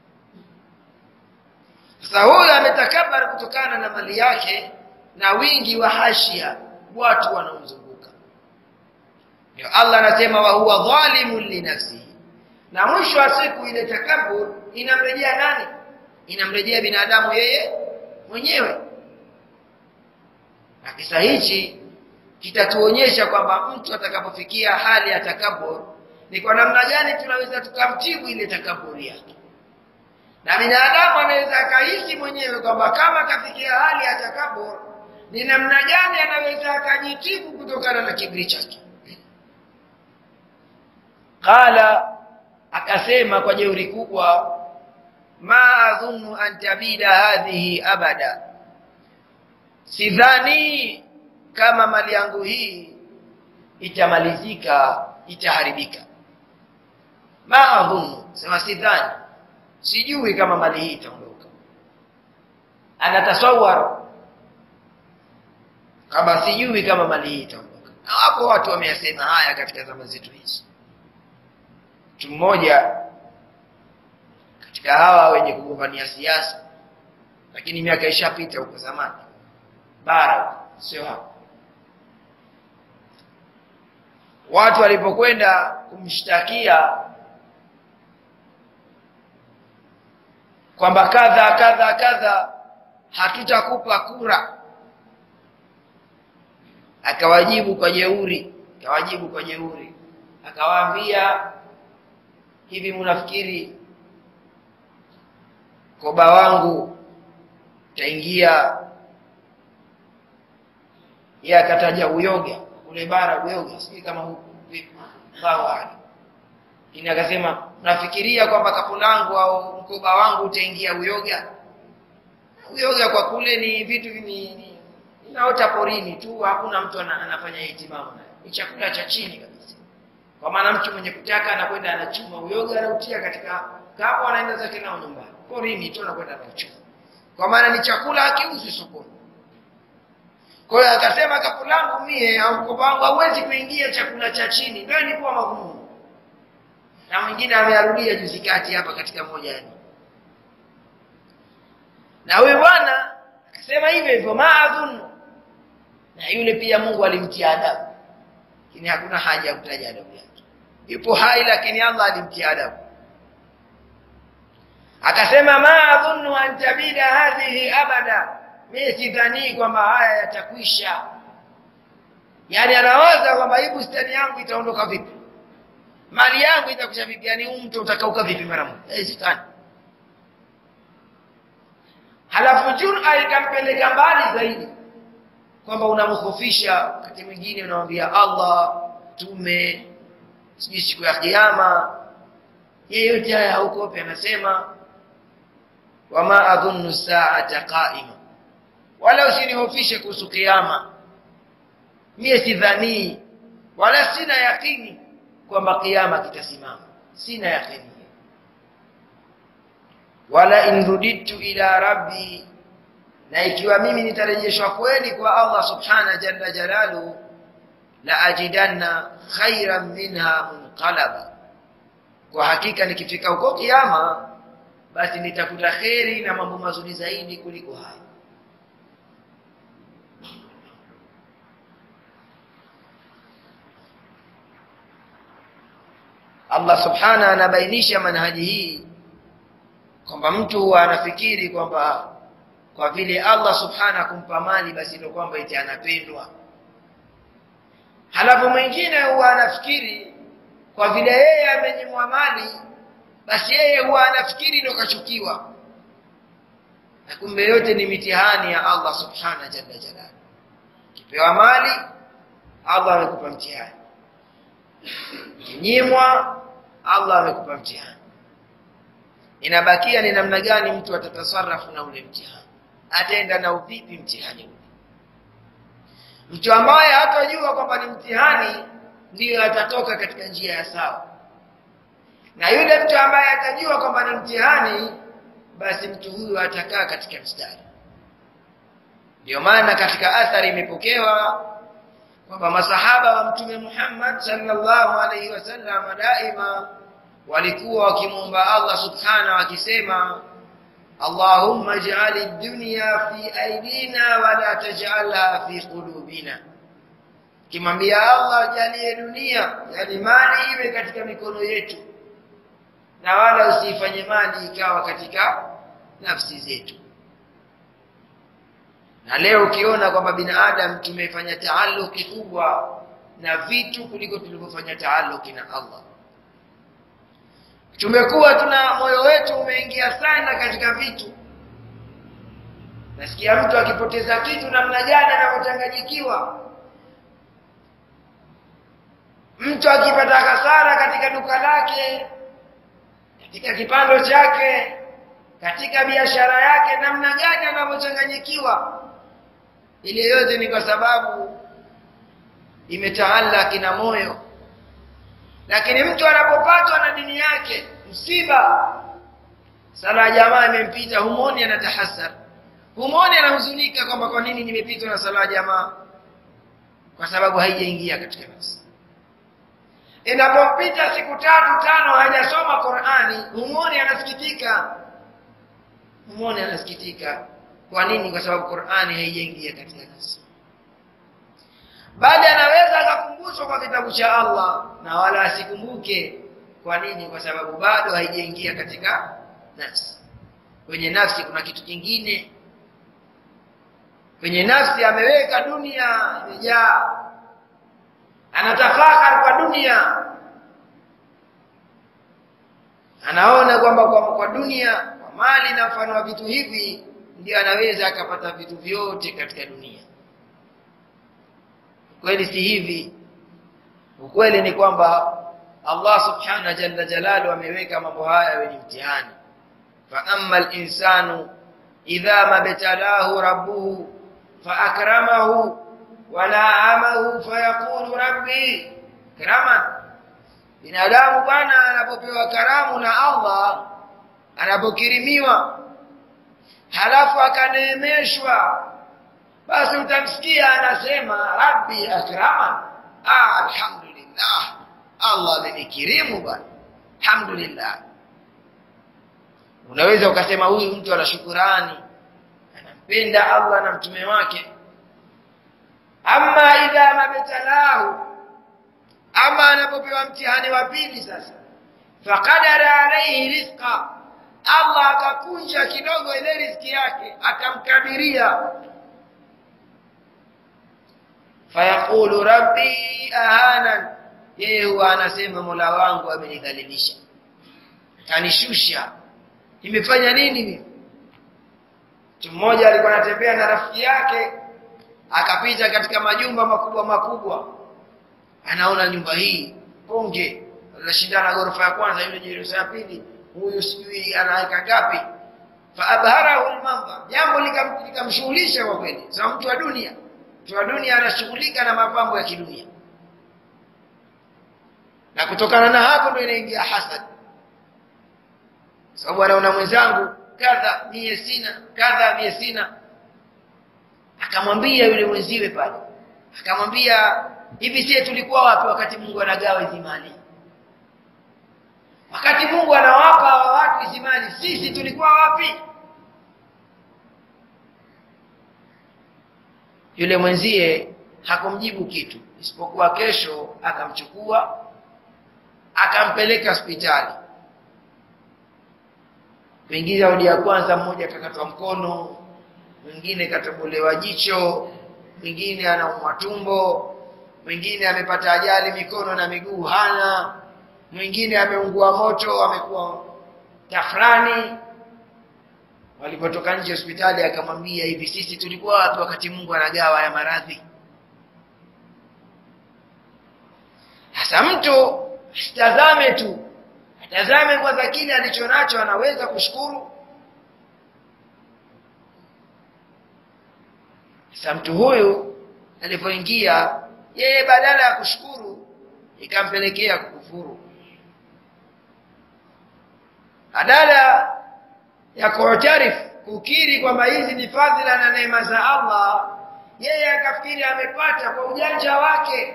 Sasa huyo ametakabbar kutokana na mali yake na wingi wa hashia, watu wanaomzunguka. Ndio Allah anasema wa huwa dhalimun li nafsihi. Na mwisho wa siku ile takabbur inamrejea nani? Inamrejea binadamu yeye mwenyewe. Na kisa hichi kitatuonyesha kwamba mtu atakapofikia hali ya takabbur ni kwa namna gani tunaweza tukamtibu ile takabburi yake. Na binadamu anaweza akahisi mwenyewe kwamba kama kafikia hali ya takabbur, ni namna gani anaweza akajitibu kutokana na kiburi chake. Qala, akasema kwa jeuri kubwa, ma adhunnu an tabida hadhihi abada, sidhani kama mali yangu hii itamalizika, itaharibika. Ma adhunnu, sema sidhani, sijui kama mali hii itaondoka. Anatasawwar kama sijui kama mali hii itaondoka. Na hapo watu wameyasema haya katika zama zetu hizi. Mtu mmoja katika hawa wenye kugombania siasa, lakini miaka ishapita huko zamani, bara sio hapo, watu walipokwenda kumshtakia kwamba kadha hatutakupa kura, akawajibu kwa jeuri, akawaambia, hivi mnafikiri koba wangu taingia? Yeye akataja uyoga kule bara, uyoga sisi kama huko vipi bawani. Kini akasema, nafikiria kwamba kapu langu au mkoba wangu utaingia uyoga? Uyoga kwa kule ni vitu inaota porini tu, hakuna mtu anafanya ihtimamu. Ni chakula cha chini kabisa. Kwa maana mtu mwenye kutaka anakwenda anachuma uyoga, anautia katika kapu, anaenda zake nao nyumbani. Porini tu anakwenda anachuma. Kwa maana ni chakula hakiuzwi sokoni. Kwa hiyo akasema, kapu langu mie au mkoba wangu hauwezi kuingia chakula cha chini. Ndio ilikuwa magumu. Na mwingine amearudia juzi kati hapa katika moja yani. Na huyu bwana akasema hivyo maadhun. Na yule pia Mungu alimtia adabu. Lakini hakuna haja ya kutaja adabu yake. Yupo hai lakini Allah alimtia adabu. Akasema maadhun an tabida hadhihi abada. Mimi sidhani kwamba haya yatakwisha. Yaani anawaza kwamba hii bustani yangu itaondoka vipi? Mali yangu itakusha vipi? Yaani mtu utakauka vipi mara moja? Sidhani. Halafu jur'a ikampeleka mbali zaidi kwamba unamkhofisha, wakati mwingine unamwambia Allah, tume, sijui siku ya kiyama. Yeyote haya huko anasema wama adhunnu sa'ata qa'ima, wala usinihofishe kuhusu kiyama. Mie sidhani wala sina yakini kwamba kiyama kitasimama, sina yakini. Wala in ruditu ila rabbi, na ikiwa mimi nitarejeshwa kweli kwa Allah subhanahu jalla jalalu, la ajidanna khairan minha munqalaba, kwa hakika nikifika huko kiyama basi nitakuta khairi na mambo mazuri zaidi kuliko haya. Allah subhanahu anabainisha manhaji hii kwamba mtu anafikiri kwamba kwa vile Allah subhanahu kumpa mali basi ndio kwamba eti anapendwa. Halafu mwingine huwa anafikiri kwa vile yeye amenyimwa mali basi yeye huwa anafikiri ndio kachukiwa. Na kumbe yote ni mitihani ya Allah subhanahu jalla jalaluhu. Kipewa mali Allah amekupa mtihani, kinyimwa Allah amekupa mtihani. Inabakia ni namna gani mtu atatasarrafu na ule mtihani, ataenda na uvipi mtihani ule. Mtu ambaye hatajua kwamba ni mtihani ndiyo atatoka katika njia ya sawa, na yule mtu ambaye atajua kwamba ni mtihani basi mtu huyu atakaa katika mstari. Ndio maana katika athari imepokewa kwamba masahaba wa Mtume Muhammad sallallahu alaihi wasallam daima walikuwa wakimuomba Allah subhanahu wakisema, Allahumma ij'al ad-dunya fi aydina wa la taj'alha fi qulubina. Kimwambia Allah, jalie dunia, yani mali iwe katika mikono yetu na wala usifanye mali ikawa katika nafsi zetu. Na leo ukiona kwamba binadamu tumefanya taalluki kubwa na vitu kuliko tulivyofanya taalluki na Allah. Tumekuwa tuna moyo wetu umeingia sana katika vitu. Nasikia mtu akipoteza kitu namna gani anachanganyikiwa. Mtu akipata hasara katika duka lake, katika kipando chake, katika biashara yake, namna gani anachanganyikiwa. Ile yote ni kwa sababu imetaallaki na moyo. Lakini mtu anapopatwa na dini yake msiba, sala ya jamaa imempita, humoni anatahasar, humoni anahuzunika kwamba kwa nini nimepitwa na sala ya jamaa, kwa sababu haijaingia katika nafsi. Inapopita siku 3 5 hajasoma Qur'ani, humoni anasikitika, humoni anasikitika. Kwa nini? Kwa sababu Qur'ani haijaingia katika nafsi. Baada anaweza akakumbushwa kwa kitabu cha Allah na wala asikumbuke. Kwa nini? Kwa sababu bado haijaingia katika nafsi. Kwenye nafsi kuna kitu kingine. Kwenye nafsi ameweka dunia imejaa, anatafakari kwa dunia, anaona kwamba kwa dunia, kwa mali na mfano wa vitu hivi ndio anaweza akapata vitu vyote katika dunia. Kweli si hivi. Ukweli ni kwamba Allah subhanahu jalla jalalu ameweka mambo haya wenye mtihani. Fa amma al-insanu idha mabtalahu rabbuhu fa akramahu wa na'amahu fa yaqulu rabbi karaman. Binadamu bwana anapopewa karamu na Allah, anapokirimiwa halafu akaneemeshwa, basi utamsikia anasema rabbi akraman. Alhamdulillah, Allah amenikirimu bwana, alhamdulillah. Unaweza ukasema huyu mtu ana shukrani, anampenda Allah na mtume wake. Amma idha mabtalahu, ama anapopewa mtihani wa pili sasa, faqadara alayhi rizqa, Allah akakunja kidogo ile riziki yake, akamkadiria, fayaqulu rabbi ahanan, yeye huwa anasema Mola wangu amenidhalilisha, kanishusha, nimefanya nini mimi? Mtu mmoja alikuwa anatembea na rafiki yake, akapita katika majumba makubwa makubwa, anaona nyumba hii bonge, anashindana ghorofa ya kwanza, yule ghorofa ya pili, huyu sijui anaweka ngapi. faabharahu almanzar, jambo likamshughulisha kwa kweli. Sawa, mtu wa dunia anashughulika na mapambo ya kidunia, na kutokana na hapo ndio inaingia hasad. Sababu anaona mwenzangu kadha mie sina, kadha mie sina. Akamwambia yule mwenziwe pale, akamwambia hivi, sisi tulikuwa wapi wakati Mungu anagawa hizi mali? Wakati Mungu anawapa watu hizi mali, sisi tulikuwa wapi? Yule mwenzie hakumjibu kitu, isipokuwa kesho akamchukua akampeleka hospitali. Wengine wadi ya kwanza, mmoja akakatwa mkono, mwingine katobolewa jicho, mwingine anaumwa tumbo, mwingine amepata ajali mikono na miguu hana, mwingine ameungua moto, amekuwa tafrani. Walipotoka nje hospitali akamwambia hivi, sisi tulikuwa wapi wakati Mungu anagawa ya maradhi? Hasa mtu asitazame tu, atazame kwanza kile alichonacho, anaweza kushukuru. Sasa mtu huyu alipoingia, yeye badala ya kushukuru ikampelekea kukufuru. Badala ya kutarif, kukiri kwamba hizi ni fadhila na neema za Allah, yeye akafikiri amepata kwa ujanja wake.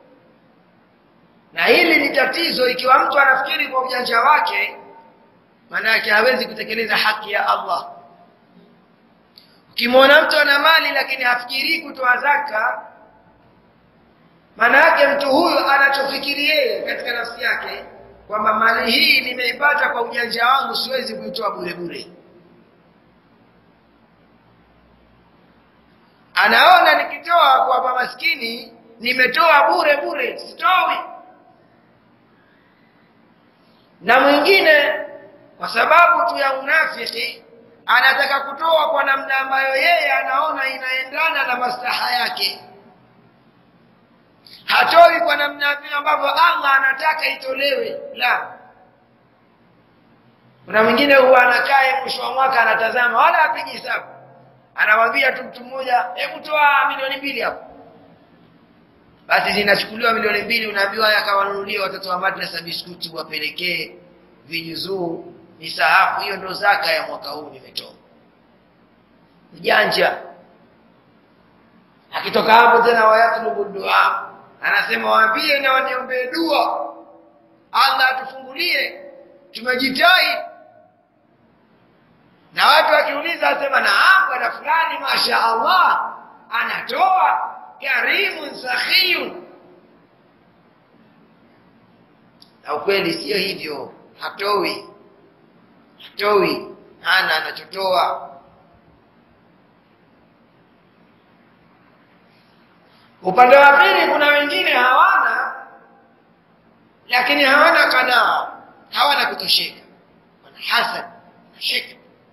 Na hili ni tatizo. Ikiwa mtu anafikiri kwa ujanja wake, maana yake hawezi kutekeleza haki ya Allah. Ukimwona mtu ana mali lakini hafikiri kutoa zaka, maana yake mtu huyo anachofikiri yeye katika nafsi yake kwamba mali hii nimeipata kwa ujanja wangu, siwezi kuitoa bure bure. Anaona nikitoa kwa maskini nimetoa bure bure, sitoi. Na mwingine kwa sababu tu ya unafiki anataka kutoa kwa namna ambayo yeye anaona inaendana na maslaha yake, hatoi kwa namna ambavyo Allah anataka itolewe. La, kuna mwingine huwa anakaa mwisho wa mwaka anatazama, wala hapigi hesabu, anamwambia tu mtu mmoja, hebu toa milioni 2 hapo. Basi zinachukuliwa milioni 2, unaambiwa yakawanunulie watoto wa madrasa biskuti, wapelekee vijuzuu, misahafu. Hiyo ndo zaka ya mwaka huu nimetoa. Ujanja. Akitoka hapo tena wayatlubu dua, anasema waambie na waniombee dua, Allah atufungulie, tumejitahidi. Na watu wakiuliza asema naam, bwana fulani masha Allah anatoa, karimun sakhiyun. Na ukweli sio hivyo, hatoi, hana anachotoa. Upande wa pili kuna wengine hawana, lakini hawana kanaa, hawana kutosheka, wana hasad, shaka.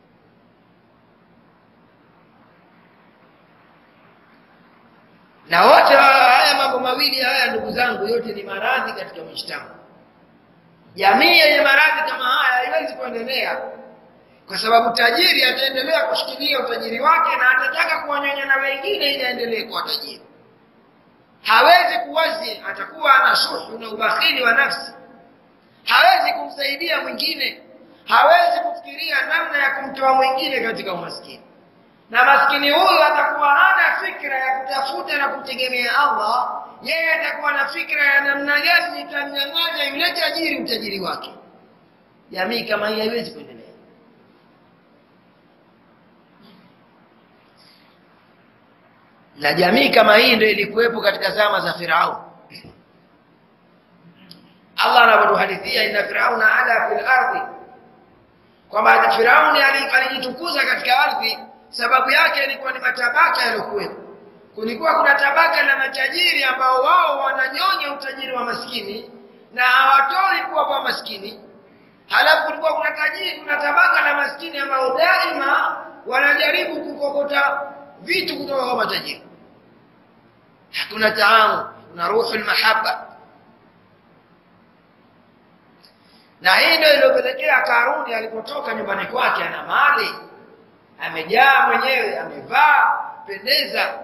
Na wote haya mambo mawili haya, ndugu zangu, yote ni maradhi katika mshtama. Jamii yenye maradhi kama haya haiwezi kuendelea, kwa sababu tajiri ataendelea kushikilia utajiri wake na atataka kuwanyonya na wengine ili aendelee kuwa tajiri. Hawezi kuwazi, atakuwa ana shuhu na ubakhili wa nafsi. Hawezi kumsaidia mwingine, hawezi kufikiria namna ya kumtoa mwingine katika umaskini. Na maskini huyu atakuwa hana fikra ya kutafuta na kumtegemea Allah, yeye atakuwa na fikra ya namna gani nitamnyang'anya yule tajiri utajiri wake. Jamii kama hii haiwezi kuendelea. Na jamii kama hii ndio ilikuwepo katika zama za Firaun. Allah anapotuhadithia inna Firauna ala fil ardi, kwamba Firauni alijitukuza katika ardhi, sababu yake ilikuwa ni matabaka yaliokuwepo. Kulikuwa kuna tabaka la matajiri ambao wao wananyonya utajiri wa maskini na hawatoi kuwa kwa maskini. Halafu kulikuwa kuna tabaka la maskini ambao daima wanajaribu kukokota vitu kutoka kwa matajiri. Hakuna taamu, kuna ruhul mahabba. Na hii ndio iliyopelekea Karuni alipotoka nyumbani kwake ana mali, amejaa mwenyewe, amevaa pendeza,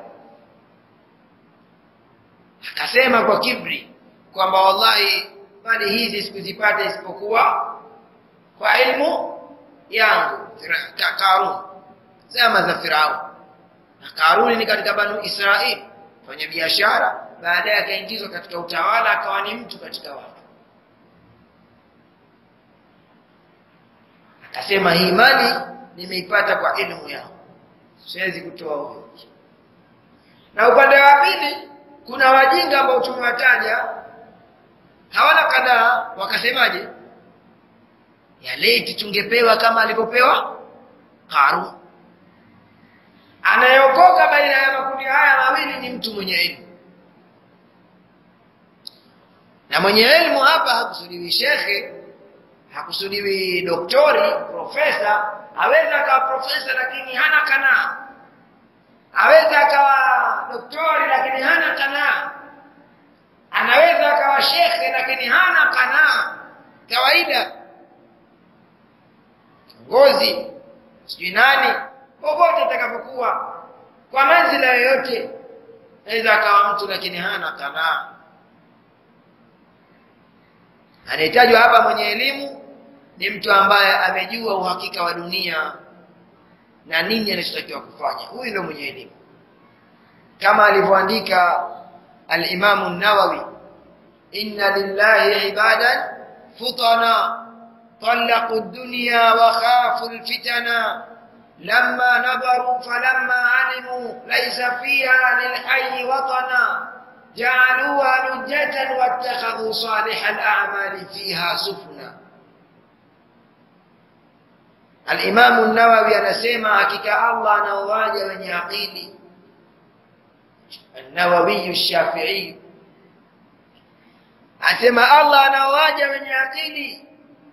akasema kwa kibri kwamba wallahi mali hizi sikuzipata isipokuwa kwa ilmu yangu. Karun, zama za Firaun. Na Karuni ni katika Banu Israeli, fanya biashara, baadaye akaingizwa katika utawala, akawa ni mtu katika watu. Akasema hii mali nimeipata kwa elimu yangu, siwezi kutoa ovyo. Na upande wa pili kuna wajinga ambao tumewataja, hawana kadhaa, wakasemaje? Ya leti tungepewa kama alivyopewa Karun. Anayeokoka baina ya makundi haya mawili ni mtu mwenye elimu. Na mwenye elimu hapa hakusudiwi shekhe, hakusudiwi doktori, profesa. Aweza akawa profesa lakini hana kanaa, aweza akawa doktori lakini hana kanaa, anaweza akawa shekhe lakini hana kanaa. Kawaida kiongozi sijui nani, popote atakapokuwa, kwa manzila yoyote, aweza akawa mtu lakini hana kanaa. Anahitajwa hapa mwenye elimu ni mtu ambaye amejua uhakika wa dunia na nini anachotakiwa kufanya. Huyu ndio mwenye elimu, kama alivyoandika al-Imam an-Nawawi, inna lillahi ibadan futana talaqu ad-dunya wa khafu al-fitana lamma nabaru falamma alimu laysa fiha lil-hayy watana ja'aluha lujjatan wattakhadhu salihal a'mali fiha sufna. Al-Imam an-Nawawi anasema hakika Allah anawaja wenye akili. An-Nawawi ash-Shafi'i anasema Allah anawaja wenye akili,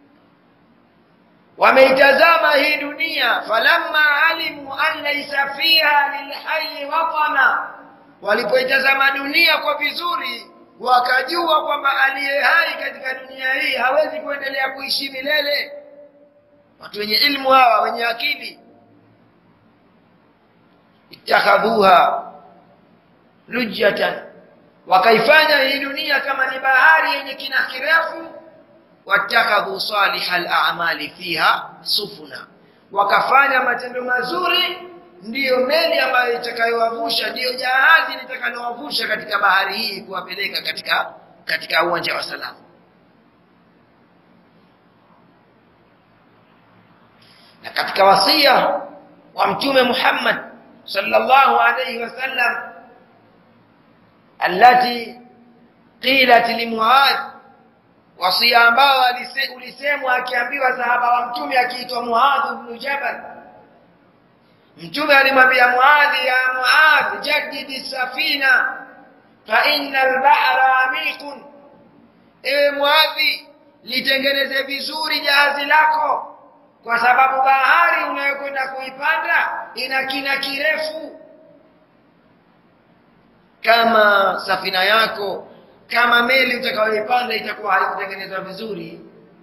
wameitazama hii dunia, falamma alimu an laysa fiha lilhayy watana, walipoitazama dunia kwa vizuri wakajua kwamba aliye hai katika dunia hii hawezi kuendelea kuishi milele. Watu wenye ilmu hawa, wenye akili, ittakhadhuha lujjatan, wakaifanya hii dunia kama ni bahari yenye kina kirefu, wattakhadhu salihal a'mali fiha sufuna, wakafanya matendo mazuri ndiyo meli ambayo itakayowavusha, ndiyo jahazi litakalowavusha katika bahari hii kuwapeleka katika uwanja wa salama. Na katika wasia wa Mtume Muhammad sallallahu alayhi wasallam allati qilat li Muadh, wasia ambao ulisemwa akiambiwa sahaba wa Mtume akiitwa Muadh ibn Jabal. Mtume alimwambia Muadh, ya Muadh, jaddid safina fa inna al-bahra amikun, ewe Muadh, litengeneze vizuri jahazi lako kwa sababu bahari unayokwenda kuipanda ina kina kirefu. Kama safina yako, kama meli utakayoipanda itakuwa haikutengenezwa vizuri,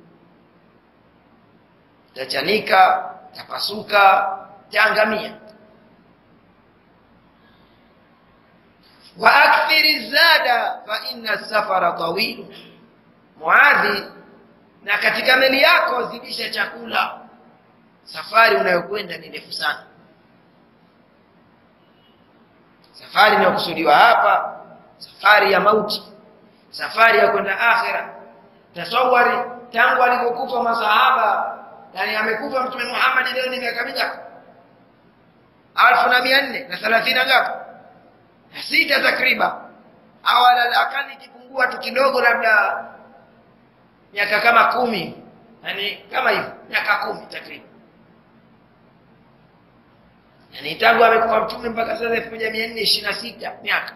itachanika, itapasuka, itaangamia. Wa akthiri zada fa inna safara tawil, Muadhi, na katika meli yako zidisha chakula, safari unayokwenda ni ndefu sana. Safari inayokusudiwa hapa safari ya mauti, safari ya kwenda akhera. Tasawari tangu alipokufa masahaba, yani amekufa Mtume Muhammad leo ni miaka mingapi? 1430 ngapi? 6 takriban, au akali kipungua tu kidogo, labda miaka kama 10, yani kama hivyo, miaka 10 takriban. Yani tangu amekufa Mtume mpaka sasa 1426 miaka.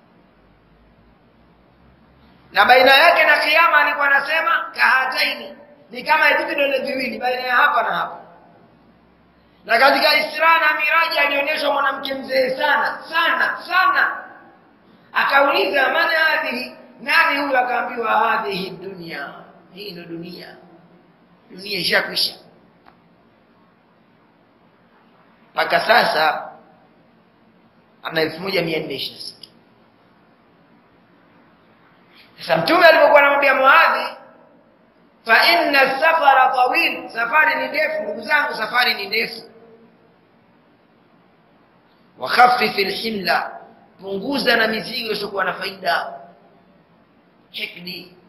Na baina yake na kiyama alikuwa anasema kahataini, ni kama hivi vidole viwili baina ya hapa na hapa. Na katika Isra na Miraji alionyeshwa mwanamke mzee sana sana sana, akauliza mana hadhi, nani huyu? Akaambiwa hadhihi dunia, hii ndio dunia, dunia ishakwisha. mpaka sasa ana 1426. Sasa mtume alipokuwa anamwambia Muadhi, fa inna safara tawil, safari ni ndefu ndugu zangu, safari ni ndefu. Wa khaffif alhimla, punguza na mizigo isiyokuwa na faida. Hikdi,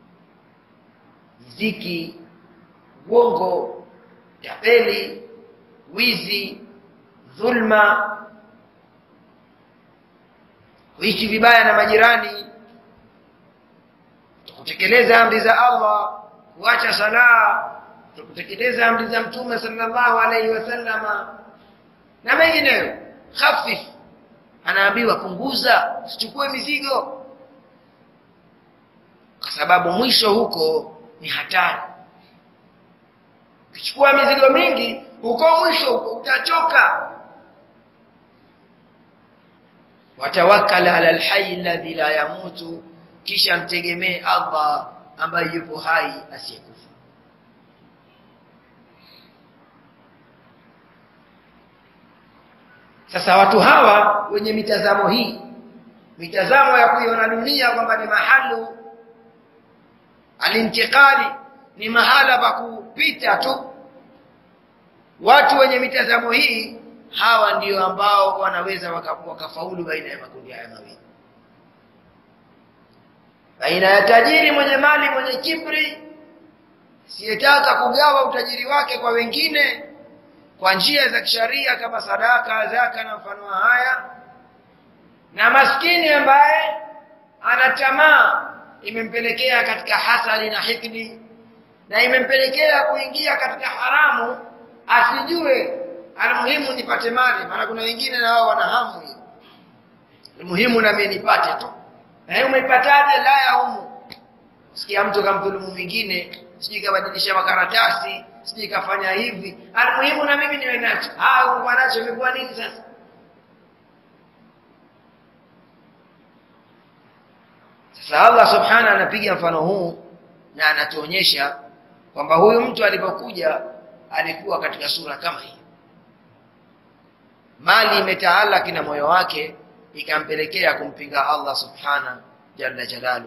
mziki, uongo, tapeli, wizi, dhulma, kuishi vibaya na majirani, kutekeleza amri za Allah, kuacha sala, kutekeleza amri za Mtume sallallahu alayhi wasallama na mengineyo. Khafif, anaambiwa punguza, usichukue mizigo, kwa sababu mwisho huko ni hatari. Ukichukua mizigo mingi huko mwisho huko utachoka. Watawakkal ala alhayy alladhi la yamutu, kisha mtegemee Allah ambaye yupo hai asiyekufa. Sasa watu hawa wenye mitazamo hii, mitazamo ya kuiona dunia kwamba ni mahalu alintiqali, ni mahala pa kupita tu, watu wenye mitazamo hii, hawa ndio ambao wanaweza wakafaulu baina ya makundi haya mawili, baina ya tajiri mwenye mali, mwenye kibri, siyetaka kugawa utajiri wake kwa wengine kwa njia za kisharia kama sadaka, zaka na mfano haya, na maskini ambaye ana tamaa imempelekea katika hasadi na hikdi, na imempelekea kuingia katika haramu, asijue almuhimu nipate mali. Maana kuna wengine na wao wana hamu hiyo, almuhimu na mimi nipate tu. Na umeipataje? La ya humu. Sikia mtu kamdhulumu mwingine, sijui kabadilisha makaratasi, sijui kafanya hivi, almuhimu na mimi niwe nacho. Kwa nacho imekuwa nini sasa? Sasa Allah subhanahu anapiga mfano huu na anatuonyesha kwamba huyu mtu alipokuja alikuwa katika sura kama hii. Mali imetaalaki na moyo wake, ikampelekea kumpinga Allah subhanahu jalla jalalu.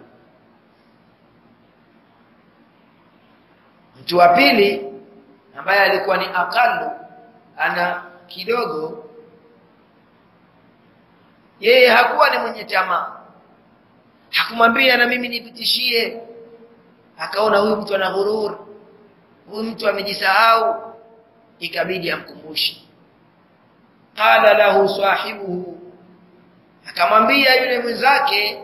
Mtu wa pili ambaye alikuwa ni aqallu, ana kidogo, yeye hakuwa ni mwenye tamaa, hakumwambia na mimi nipitishie, akaona huyu mtu ana ghurur, huyu mtu amejisahau, ikabidi amkumbushe. Qala lahu sahibuhu, akamwambia yule mwenzake,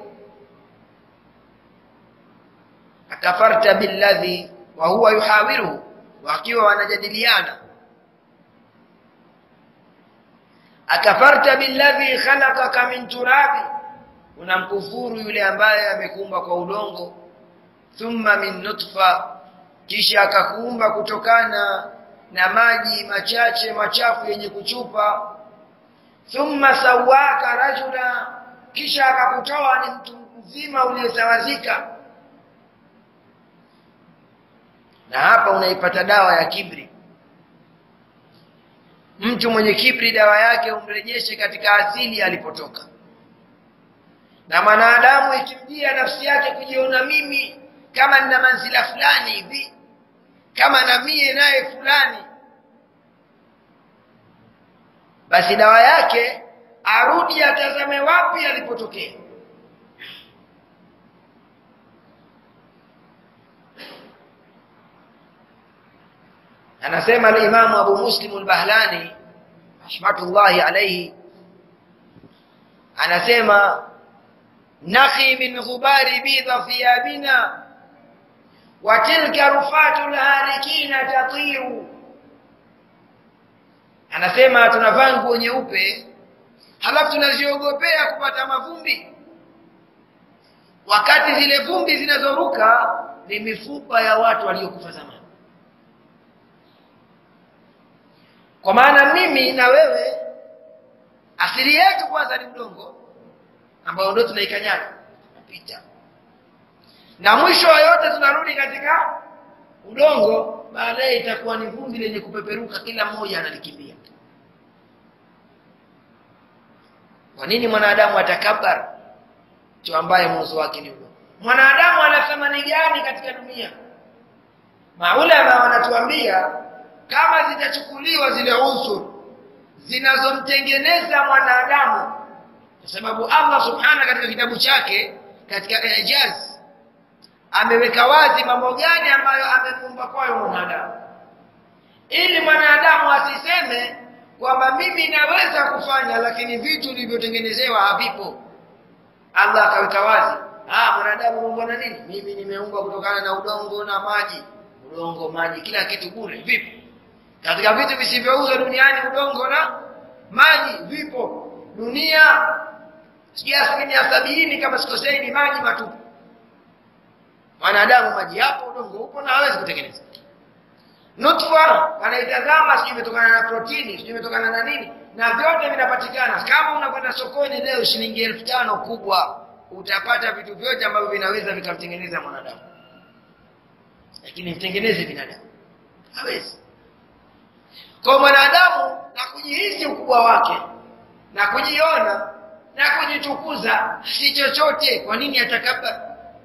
akafarta billadhi wa huwa yuhawiruhu, wakiwa wanajadiliana, akafarta billadhi khalaqaka min turabi, unamkufuru yule ambaye amekuumba kwa udongo, thumma min nutfa, kisha akakuumba kutokana na maji machache machafu yenye kuchupa, thumma sawaka rajula, kisha akakutoa ni mtu mzima uliyesawazika. Na hapa unaipata dawa ya kibri. Mtu mwenye kibri dawa yake umrejeshe katika asili alipotoka. Na mwanadamu ikimjia nafsi yake kujiona mimi kama nina manzila fulani hivi, kama na mie naye fulani, basi dawa yake arudi atazame wapi alipotokea. Anasema al-Imam Abu Muslim al-Bahlani rahmatullahi alayhi, anasema nakhi min ghubari bidha thiyabina wa tilka rufatul harikina tatiru. Anasema tunavaa nguo nyeupe, halafu tunaziogopea kupata mavumbi, wakati zile vumbi zinazoruka ni mifupa ya watu waliokufa zamani. Kwa maana mimi na wewe asili yetu kwanza ni udongo ambao ndio tunaikanyaga tunapita, na mwisho wa yote tunarudi katika udongo, baadaye itakuwa ni vumbi lenye kupeperuka, kila mmoja analikimbia. Kwa nini mwanadamu atakabar tu ambaye mwanzo wake ni udongo? Mwanadamu ana thamani gani katika dunia? Maulama wanatuambia kama zitachukuliwa zile unsur zinazomtengeneza mwanadamu, kwa sababu Allah subhanahu katika kitabu chake katika Ijaz ameweka wazi mambo gani ambayo amemuumba kwayo mwanadamu, ili mwanadamu asiseme kwamba mimi naweza kufanya lakini vitu vilivyotengenezewa havipo. Allah akaweka wazi, mwanadamu umeumbwa na nini? Mimi nimeumbwa kutokana na udongo na maji. Udongo, maji, kila kitu bure. Vipi? Katika vitu visivyouzwa duniani udongo na maji vipo. Dunia asilimia 70 kama sikosei ni maji matupu. Mwanadamu maji hapo, udongo upo na hawezi kutengeneza. Nutfa anaitazama, sio imetokana na protini, sio imetokana na nini, na vyote vinapatikana. Kama unakwenda sokoni leo shilingi 1500 kubwa, utapata vitu vyote ambavyo vinaweza vikamtengeneza mwanadamu. Lakini mtengeneze binadamu hawezi. Kwa mwanadamu na kujihisi ukubwa wake na kujiona na kujitukuza si chochote. Kwa nini atakabbar?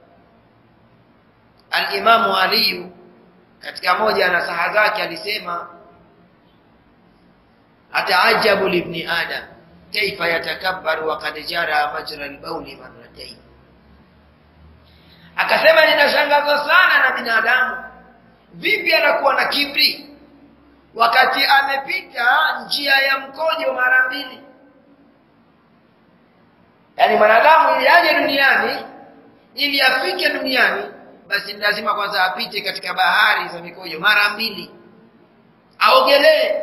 Al-Imamu Ali katika moja na saha zake alisema, ataajabu libni adam kaifa yatakabbar wa qad jara majra al-bawl marratayn. Akasema ninashangazwa sana na binadamu, vipi anakuwa na kibri wakati amepita njia ya mkojo mara mbili. Yani mwanadamu ili aje duniani, ili afike duniani, basi lazima kwanza apite katika bahari za mikojo mara mbili, aogelee.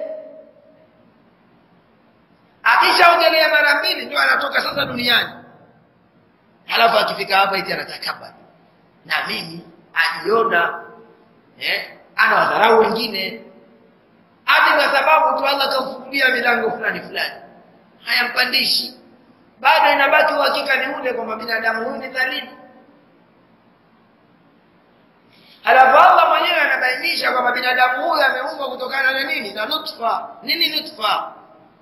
Akishaogelea mara mbili ndio anatoka sasa duniani. Halafu akifika hapa eti anatakabari na mimi ajiona ana wadharau wengine, hadi kwa sababu tu Allah kamfungulia milango fulani fulani, hayampandishi. Bado inabaki uhakika ni ule kwamba binadamu huyu ni dhalimu. Halafu Allah mwenyewe anabainisha kwamba binadamu huyu ameumbwa kutokana na nini? Na nutfa. Nini nutfa?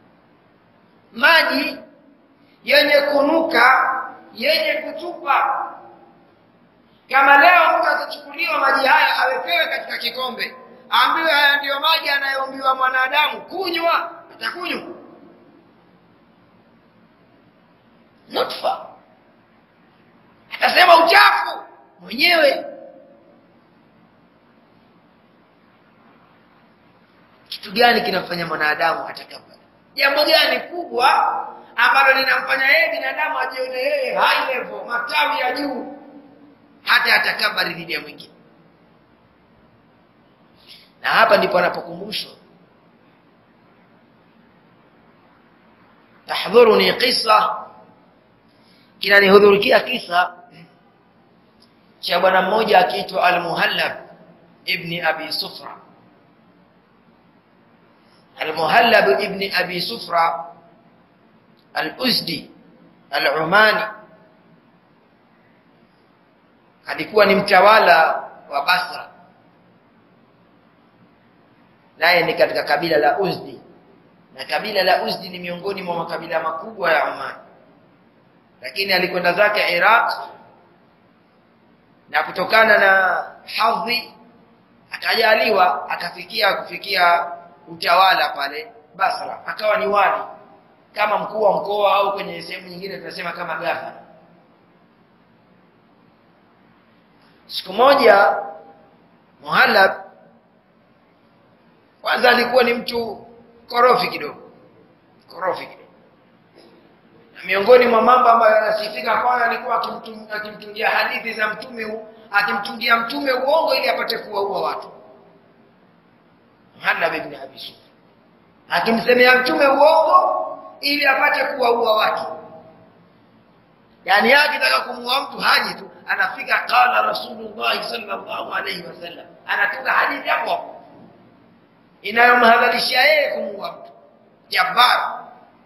Maji yenye kunuka, yenye kutupa. Kama leo mtu atachukuliwa maji haya awepewe katika kikombe, ambiwe haya ndiyo maji anayoumbiwa mwanadamu kunywa, atakunywa? Nutfa. Atasema uchafu mwenyewe. Kitu gani kinamfanya mwanadamu atakabari? Jambo gani kubwa ambalo linamfanya yeye binadamu ajione yeye high level, matawi ya juu, hata atakabari dhidi ya mwingine? Na hapa ndipo anapokumbushwa, tahdhuruni qissa, kinanihudhurikia kisa cha bwana mmoja akiitwa Al-Muhallab ibn Abi Sufra. Al-Muhallab ibn Abi Sufra Al-Uzdi Al-Umani alikuwa ni mtawala wa Basra, naye ni katika kabila la Uzdi, na kabila la Uzdi ni miongoni mwa makabila makubwa ya Oman. Lakini alikwenda zake Iraq, na kutokana na hadhi akajaliwa kufikia utawala pale Basra, akawa ni wali kama mkuu wa mkoa, au kwenye sehemu nyingine tunasema kama gavana. Siku moja Muhallab kwanza alikuwa ni mtu korofi kidogo. Na miongoni mwa mambo ambayo yanasifika kwayo alikuwa akimtungia hadithi za mtume, akimtungia mtume uongo ili apate kuwaua watu. Muhallab ibn Abi Sufra akimsemea mtume uongo ili apate kuwaua watu. Yani akitaka kumuua mtu haji tu, anafika qala Rasulullah sallallahu alayhi wasallam, anatoka hadithi hapo inayomhadharisha yeye kumuua mtu. Jabbar.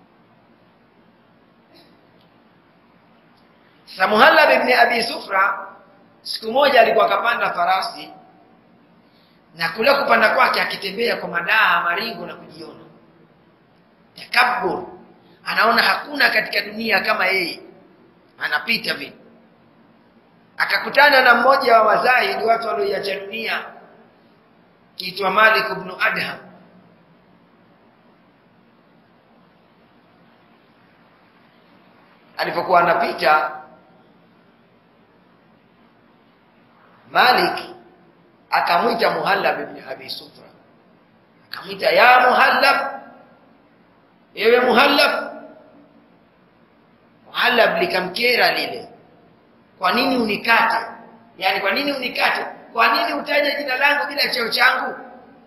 Muhallab ibn Abi Sufra siku moja alikuwa akapanda farasi, na kule kupanda kwake akitembea kwa madaha, maringo na kujiona. Takabbur. anaona hakuna katika dunia kama yeye, anapita vile. Akakutana na mmoja wa wazahid, watu walioiacha dunia, kiitwa Malik ibn Adham. Alipokuwa anapita, Malik akamwita Muhallab ibn Abi Sufra, akamwita ya Muhallab, ewe Muhallab. Muhallab likamkera lile, kwa nini unikate? Yani kwa nini unikate? Kwa nini utaje jina langu bila cheo changu?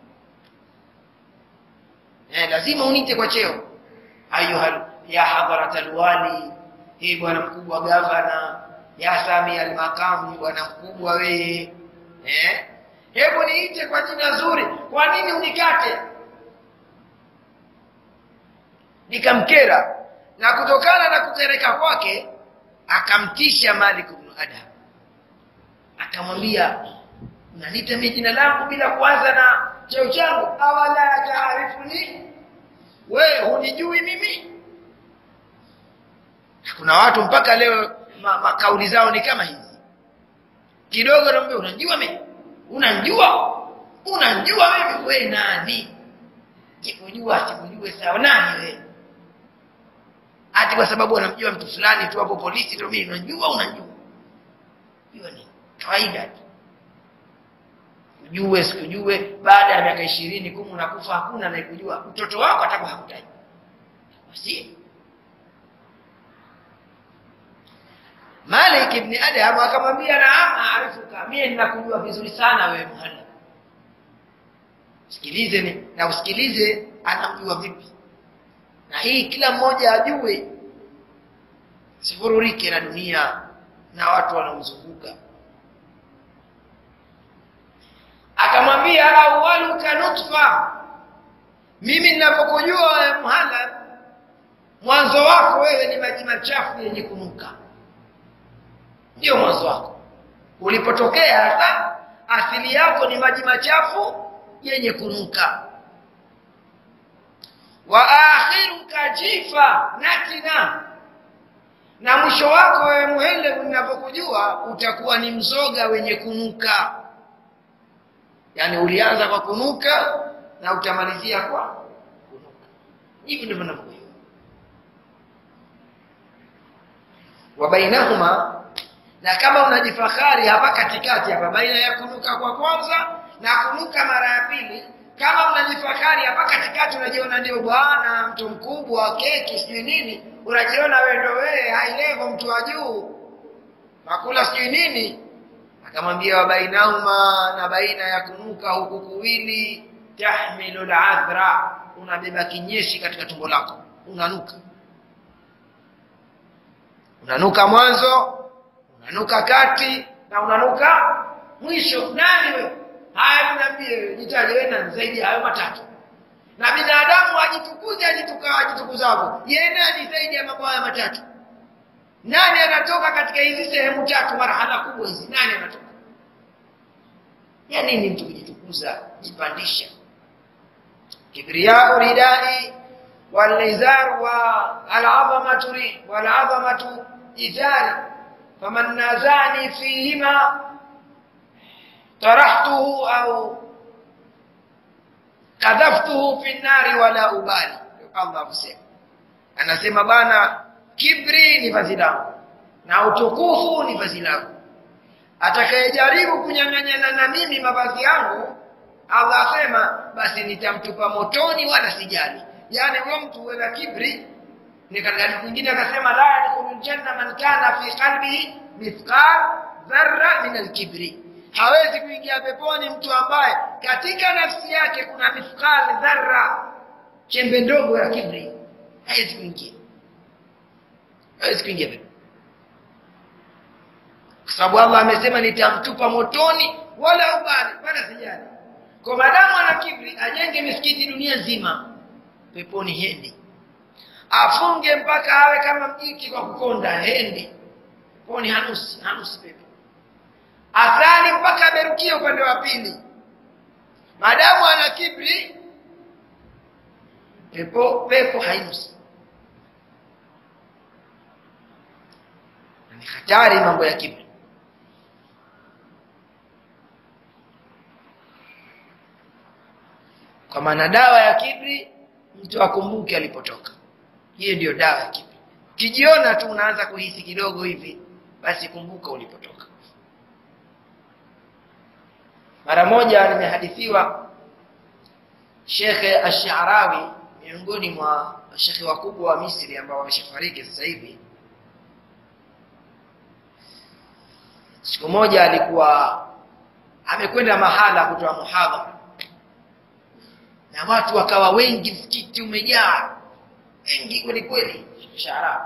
Lazima unite kwa cheo. Ayuha ya hadharatal wali, hii bwana mkubwa gavana, ya sami al-maqam, bwana mkubwa wewe, hebu niite kwa jina zuri, kwa nini unikate? Nikamkera, na kutokana na kukereka kwake akamtisha Malik ibn Adham, akamwambia unaniita mimi jina langu bila kuanza na cheo changu? Awala taarifuni, wewe hunijui mimi? Kuna watu mpaka leo makauli zao ni kama hizi. Kidogo naambia unajua mimi, unajua mimi, wewe nani? Sikujue sawa, nani wewe? Ati kwa sababu anamjua mtu fulani tu hapo polisi ndio mimi unajua. Hiyo ni kawaida tu. Ujue sikujue, baada ya miaka 20 10 unakufa, hakuna anayekujua. Mtoto wako atakuwa hakutaji. Basi Malik ibn Adham akamwambia naam, aarifuka, mimi ninakujua vizuri sana wewe Muhammad. Sikilize na usikilize anamjua vipi. Na hii kila mmoja ajue, sivururike na dunia na watu wanaomzunguka. Akamwambia awwaluka nutfa, mimi ninapokujua wewe Muhammad, mwanzo wako wewe ni maji machafu yenye kunuka. Ndio mwanzo wako. Ulipotokea hata asili yako ni maji machafu yenye kunuka. Wa akhiruka jifa natina, na mwisho wako wewe muhele ninapokujua utakuwa ni mzoga wenye kunuka. Yani ulianza kwa kunuka na utamalizia kwa kunuka. Hivi ndivyo ninapokujua. Wa bainahuma, na kama unajifahari hapa katikati hapa baina ya kunuka kwa kwanza na kunuka mara ya pili, kama unajifahari hapa katikati unajiona ndio bwana mtu mkubwa, keki sijui nini, unajiona wewe ndio wewe high level, mtu wa juu, makula sijui nini. Akamwambia wa bainahuma, na baina ya kunuka huku kuwili, tahmilu al-adhra, unabeba kinyeshi katika tumbo lako, unanuka mwanzo, unanuka kati, na unanuka mwisho. Nani wewe? Haya niambie, jitaje wewe nani zaidi hayo matatu? Na binadamu ajitukuzao, yeye nani zaidi ya mambo haya matatu? Nani anatoka katika hizi sehemu tatu, marhala kubwa hizi? Nani anatoka? Ya nini mtu kujitukuza, jipandisha? Kibriya ridai wal-izar wa al-'azamatu izari, faman nazani fihima tarahtuhu au kadhaftuhu fi an-nari wala ubali. Allah anasema bana, kibri ni vazi langu na utukufu ni vazi langu. Atakayejaribu kunyang'anyana na mimi mavazi yangu, Allah asema basi nitamtupa motoni wala sijali. Yani huyo mtu wala kibri ni katika nyingine akasema la yadkhulul janna man kana fi qalbihi mithqal dharra min al-kibri. Hawezi kuingia peponi mtu ambaye katika nafsi yake kuna mithqal dharra, chembe ndogo ya kibri. Hawezi kuingia peponi. Kwa sababu Allah amesema nitamtupa motoni wala ubali, wala sijali. Kwa madamu ana kibri, ajenge misikiti dunia nzima, peponi hendi. Afunge mpaka awe kama mjiki kwa kukonda, hendi peponi, hanusi pepo. Athani mpaka berukie upande wa pili, madamu ana kibri, pepo hainusi. ni hatari mambo ya kibri. Kwa maana dawa ya kibri mtu akumbuke alipotoka. Hiyo ndio dawa ya kibri. Kijiona tu unaanza kuhisi kidogo hivi, basi kumbuka ulipotoka. Mara moja nimehadithiwa Sheikh Ash-Sha'rawi, miongoni mwa shekhi wakubwa wa Misri ambao wameshafariki sasa hivi. Siku moja alikuwa amekwenda mahala kutoa muhadhara, na watu wakawa wengi, msikiti umejaa wengi kweli kweli. Sha'rawi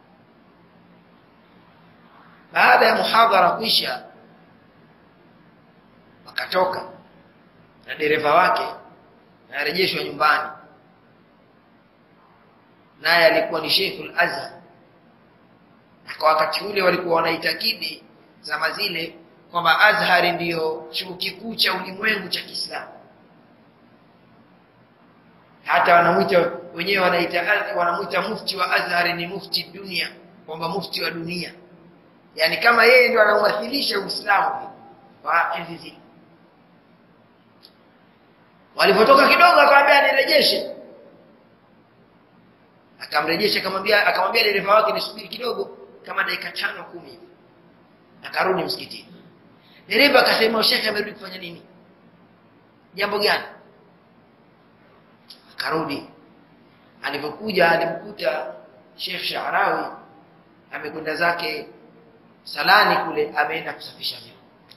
baada ya muhadhara kuisha akatoka na dereva wake na rejeshwa nyumbani. Naye alikuwa ni Sheikhul Azhar, na kwa wakati ule walikuwa wanaitakidi zama zile kwamba Azhar ndiyo chuo kikuu cha ulimwengu cha Kiislamu. Hata wanamuita wenyewe wanamuita mufti wa Azhar ni mufti dunia, kwamba mufti wa dunia, yani kama yeye ndio anawasilisha Uislamu kwa enzi. Walipotoka kidogo akamwambia nirejeshe, akamrejesha, akamwambia dereva wake nisubiri kidogo kama dakika 5-10 hivi, akarudi msikitini. Dereva akasema Sheikh amerudi kufanya nini, jambo gani? Akarudi. Alipokuja alimkuta Sheikh Sha'rawi amekwenda zake salani kule, ameenda kusafisha vyoo.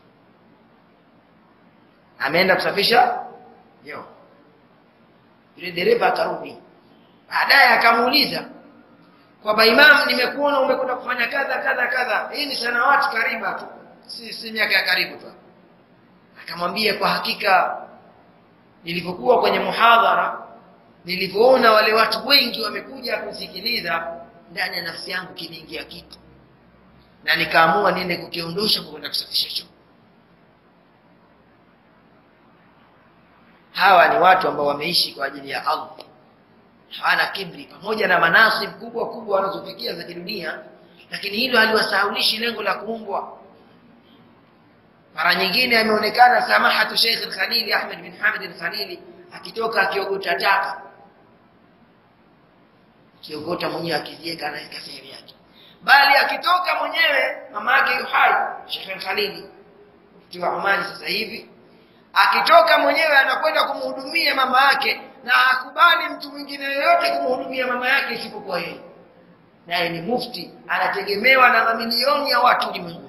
Ameenda kusafisha vyoo. Yule dereva akarudi. Baadaye akamuuliza kwamba Imam, nimekuona umekwenda kufanya kadha kadha kadha, hii ni sanawati karibu tu, si miaka ya karibu tu. Akamwambia kwa hakika nilipokuwa kwenye muhadhara, nilipoona wale watu wengi wamekuja kusikiliza, ndani ya nafsi yangu kiliingia kitu, na nikaamua niende kukiondosha kwenda kusafisha choo. Hawa ni watu ambao wameishi kwa ajili ya Allah, hawana kibri, pamoja na manasib kubwa kubwa wanazofikia za kidunia, lakini hilo haliwasahaulishi lengo la kuumbwa. Mara nyingine ameonekana samahatu Sheikh Al-Khalili, Ahmed bin Hamid Al-Khalili, akitoka akiogota taka, akiogota mwenyewe akizieka na sehemu yake, bali akitoka mwenyewe mama yake yuhai Sheikh Al-Khalili mufti wa Oman sasa hivi, akitoka mwenyewe anakwenda kumhudumia mama yake, na hakubali mtu mwingine yoyote kumhudumia mama yake isipokuwa yeye. Naye ni mufti, anategemewa na mamilioni ya watu ulimwenguni.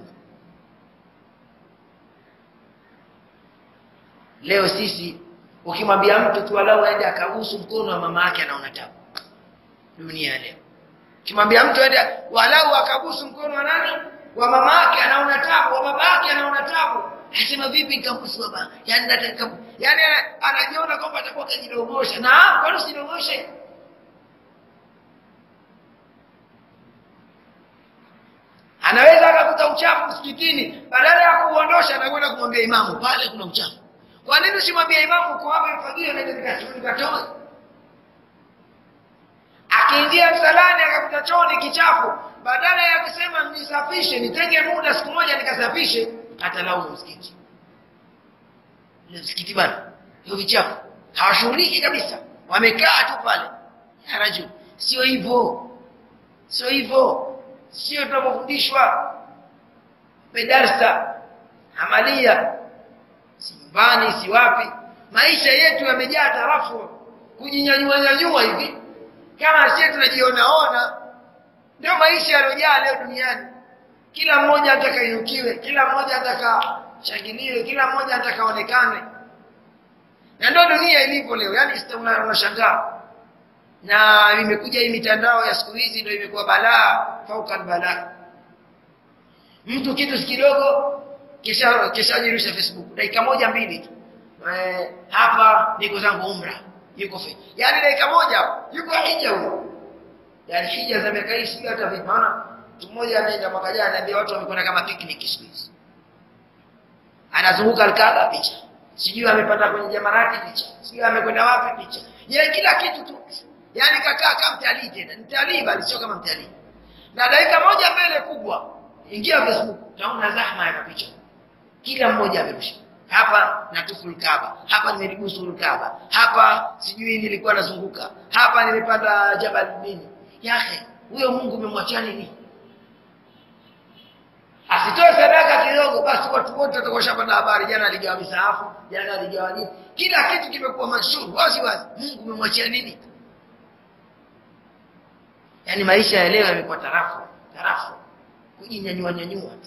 Leo sisi ukimwambia mtu tu walau aende akabusu mkono wa mama yake, anaona tabu. Dunia leo ukimwambia mtu aende walau akabusu mkono wa nani, wa mama yake, anaona tabu, wa baba yake anaona tabu. Anasema vipi nikambusu baba? Yani nataka, yani anajiona kwamba atakuwa kajidogosha. Na kwani usidogoshe? Anaweza akakuta uchafu msikitini, badala ya kuuondosha anakwenda kumwambia imamu pale kuna uchafu. Kwa nini usimwambia imamu kwa wapi mfagio na nikatoe? Akiingia msalani akakuta chooni kichafu, badala ya kusema nisafishe, nitenge muda siku moja nikasafishe, atalaumu msikiti. Ile msikiti bana, hiyo vichafu hawashughuliki kabisa, wamekaa tu pale. Haraju, sio hivyo. Sio hivyo. Sio tunapofundishwa pedarsa amalia, si nyumbani si wapi. Maisha yetu yamejaa tarafu, kujinyanyua hivi kama sisi tunajionaona. Ndio maisha yalojaa leo duniani. Kila mmoja anataka inukiwe, kila mmoja anataka shangiliwe, kila mmoja anataka onekane. Na ndio dunia ilipo leo, yani unashangaa. Na imekuja hii mitandao ya siku hizi ndio imekuwa balaa fauka balaa. Mtu kitu kidogo kisha jirusha Facebook, dakika 1-2 tu. Hapa niko zangu umra, yuko fe. Yani dakika moja yuko hija huyo. Yani hija za miaka hii sio hata vipi. Maana mtu mmoja anaenda mwaka jana, anambia watu wamekwenda kama picnic siku hizi. Anazunguka Al-Kaaba picha. Sijui amepata kwenye Jamarati picha. Sijui amekwenda wapi picha. Yeye kila kitu tu. Yani kakaa kama mtalii tena. Mtalii bali sio kama mtalii. Na dakika moja mbele kubwa Ingia Facebook, utaona zahma ya picha. Kila mmoja amerusha. Hapa natuful Kaaba, hapa nimelibusu Kaaba, hapa sijui nilikuwa nazunguka, hapa nilipanda Jabal nini. Yahe, huyo Mungu umemwachia nini? Asitoe sadaka kidogo basi watu wote watakoshapata habari, jana aligawa misahafu, jana aligawa nini. Kila kitu kimekuwa mashuru wazi wazi. Mungu umemwachia nini? Yaani maisha ya leo yamekuwa tarafu kujinyanyua tu.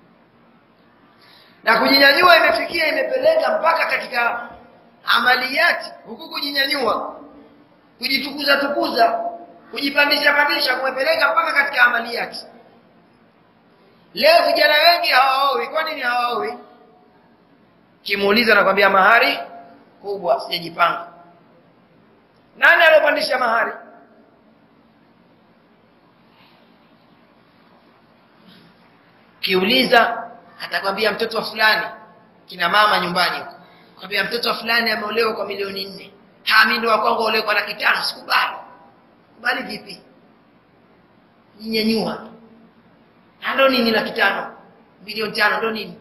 Na kujinyanyua imefikia imepeleka mpaka katika amaliyati, huku kujinyanyua, kujitukuza, kujipandisha kumepeleka mpaka katika amaliyati. Leo vijana wengi hawaowi. Kwa nini hawaowi? Kimuuliza nakwambia mahari kubwa, sijajipanga. Nani aliyopandisha mahari? Kiuliza atakwambia mtoto wa fulani, kina mama nyumbani huko. Kwambia mtoto wa fulani ameolewa kwa milioni 4. Mimi ndo kwangu olewa kwa 500,000, sikubali. Kubali vipi? Nyenyua. Ndio nini 500,000? Milioni 5 ndio nini?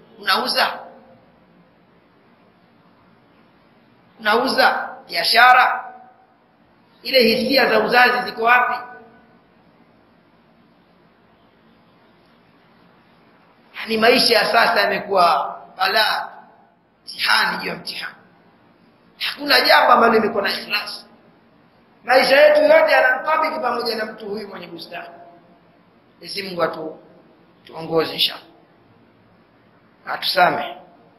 Unauza biashara. Ile hisia za uzazi ziko wapi? Ni maisha ya sasa yamekuwa balaa, mtihani juu ya mtihani. Hakuna jambo ambalo limekuwa na ikhlas. Maisha yetu yote yanamkabiki pamoja na mtu huyu mwenye bustani. Esi Mungu tuongoze inshallah. Atusame.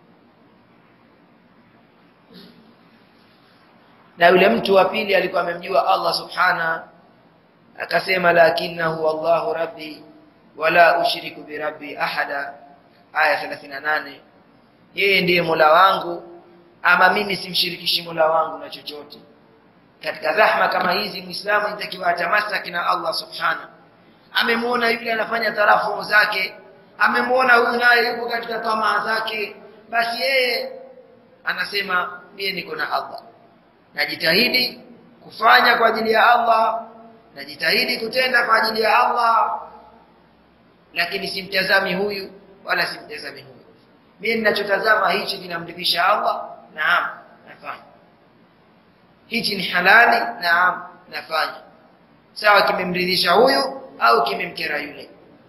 Na yule mtu wa pili alikuwa amemjua Allah subhana, akasema lakinahu Allahu rabbi wala ushiriku bi rabbi ahada, aya 38. Yeye ndiye Mola wangu, ama mimi simshirikishi Mola wangu na chochote. Katika zahma kama hizi Muislamu inatakiwa atamasaki na Allah subhana. Amemuona yule anafanya tarafu zake, amemuona huyu naye yuko katika tamaa zake, basi yeye anasema mimi niko na Allah. Najitahidi kufanya kwa ajili ya Allah, najitahidi kutenda kwa ajili ya Allah, lakini simtazami huyu wala simtazami huyu. Mimi ninachotazama hichi kinamridhisha Allah, naam nafanya. Hichi ni halali, naam nafanya. Sawa kimemridhisha huyu au kimemkera yule.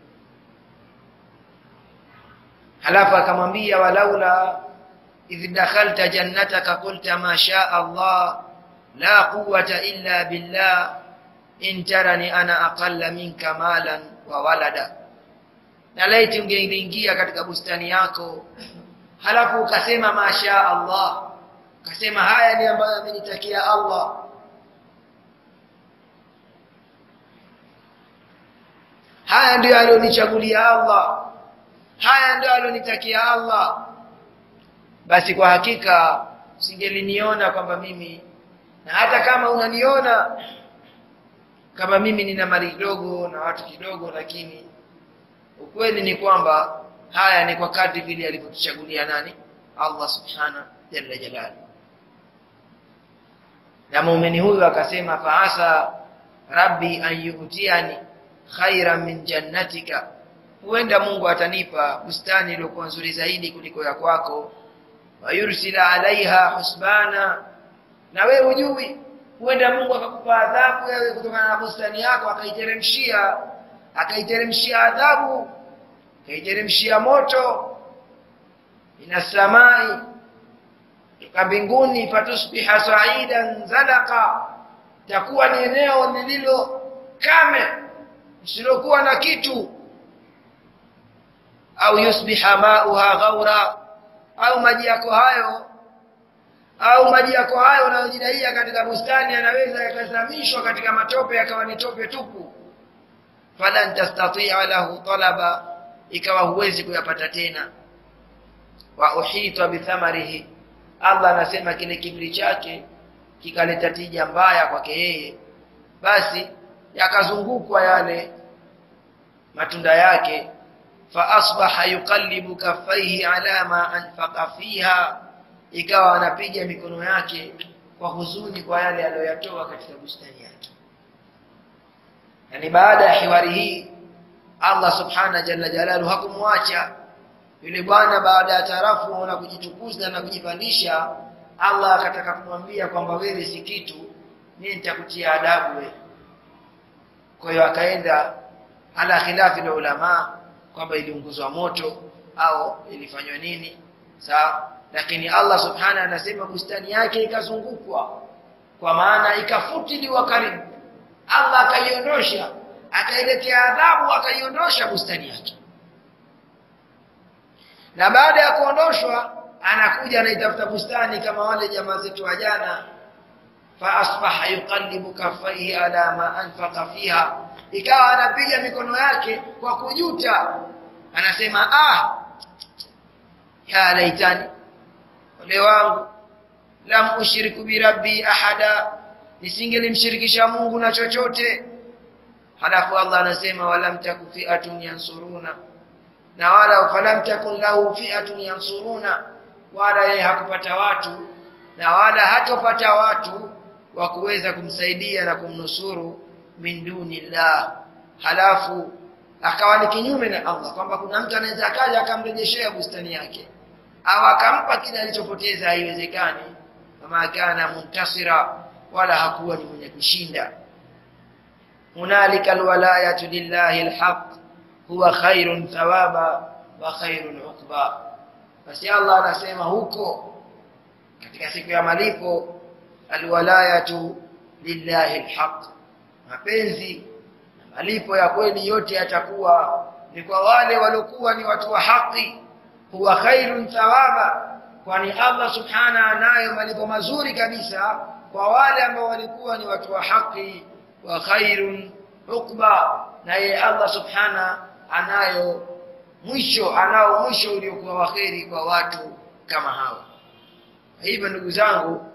Halafu akamwambia walaula idh dakhalta jannataka qulta ma shaa Allah la quwwata illa billah in tarani ana aqalla minka malan wa walada. Na laiti ungeingia katika bustani yako halafu ukasema ma shaa Allah, ukasema haya ni ambayo amenitakia Allah, haya ndio alionichagulia Allah, haya ndio alionitakia Allah, basi kwa hakika usingeliniona kwamba mimi, na hata kama unaniona kama mimi nina mali kidogo na watu kidogo, lakini ukweli ni kwamba haya ni kwa kadri vile alivyotuchagulia nani? Allah subhanahu jalla jalaluhu. Na muumini huyu akasema faasa rabbi an yu'tiyani khairan min jannatika, huenda Mungu atanipa bustani iliyokuwa nzuri zaidi kuliko ya kwako. Wa yursila alaiha husbana, na wewe hujui, huenda Mungu akakupa adhabu wewe kutokana na bustani yako, akaiteremshia adhabu, akaiteremshia moto inasamai kutoka mbinguni, fatusbiha sa'idan zalaqa, takuwa ni eneo lililo kame lisilokuwa na kitu. Au yusbiha ma'uha ghaura, au maji yako hayo unayojidaia katika bustani yanaweza yakazamishwa katika matope yakawa ni tope tupu. Falan tastati'a lahu talaba, ikawa huwezi kuyapata tena. Wa uhita bithamarihi, Allah anasema kile kibri chake kikaleta tija mbaya kwake yeye, basi yakazungukwa yale matunda yake. Fa asbaha yuqallibu kaffaihi ala ma anfaqa fiha, ikawa anapiga mikono yake kwa huzuni kwa yale aliyoyatoa katika bustani yake. Yani baada ya hiwari hii Allah subhanahu jalla jalaluhu hakumwacha yule bwana baada ya tarafu na kujitukuza na kujipandisha. Allah akataka kumwambia kwamba wewe si kitu, mimi nitakutia adabu wewe. Kwa hiyo akaenda ala khilafi na ulama kwamba iliunguzwa moto au ilifanywa nini, sawa. Lakini Allah subhanahu anasema bustani yake ikazungukwa, kwa maana ikafutiliwa karibu. Allah akaiondosha, akailetea adhabu, akaiondosha bustani yake. Na baada ya kuondoshwa anakuja anaitafuta bustani kama wale jamaa zetu wa jana, fa asbaha yuqallibu kaffaihi ala ma anfaqa fiha, ikawa anapiga mikono yake kwa kujuta, anasema ya laitani, ole wangu, lam ushiriku bi rabbi ahada, nisingelimshirikisha Mungu na chochote. Halafu Allah anasema walam taku fi'atun yansuruna, na wala falam takun lahu fi'atun yansuruna, wala yeye hakupata watu na wala hatopata watu wa kuweza kumsaidia na kumnusuru min dunillah. Halafu akawa ni kinyume na Allah, kwamba kuna mtu anaweza akaja akamrejeshea bustani yake au akampa kile alichopoteza. Haiwezekani. Kama kana muntasira, wala hakuwa ni mwenye kushinda. Hunalika alwalayatu lillahi alhaq huwa khairun thawaba wa khairun uqba. Basi Allah anasema huko katika siku ya malipo, alwalayatu lillahi alhaq, mapenzi na malipo ya kweli yote yatakuwa ni kwa wale waliokuwa ni watu wa haki. Huwa khairun thawaba, kwani Allah subhanahu anayo malipo mazuri kabisa kwa wale ambao walikuwa ni watu wa haki. Wa khairun uqba, na yeye Allah subhanahu anayo mwisho, anao mwisho uliokuwa waheri kwa watu kama hawa. Hivyo ndugu zangu,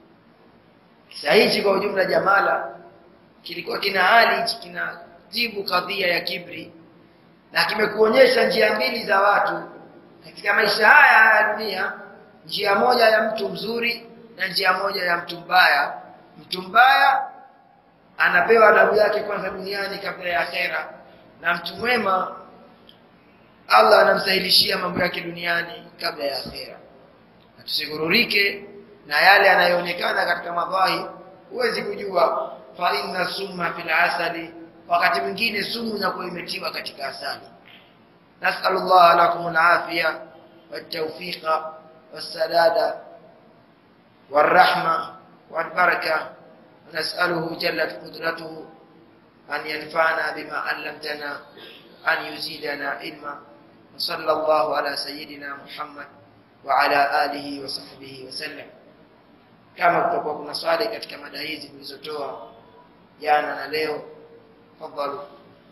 kisa hichi kwa ujumla jamala kilikuwa kina hali kinajibu kadhia ya kibri, na kimekuonyesha njia mbili za watu katika maisha haya ya dunia. Njia moja ya mtu mzuri na njia moja ya mtu mbaya. Mtu mbaya anapewa adhabu yake kwanza duniani kabla ya akhera, na mtu mwema Allah anamsahilishia mambo yake duniani kabla ya akhera. Na tusigururike na yale yanayoonekana katika madhahiri. Huwezi kujua fa inna summa fil asali, wakati mwingine sumu inakuwa imetiwa katika asali. Nas'alullah lakum al-afiyah wat-tawfiqa was-sadada war-rahma wal-barakah. نسأله جلت قدرته أن ينفعنا بما علمتنا، أن يزيدنا علما. وصلى الله على سيدنا محمد وعلى آله وصحبه وسلم. Kama kutakuwa kuna swali katika mada hizi tulizotoa jana na leo, tafadhali.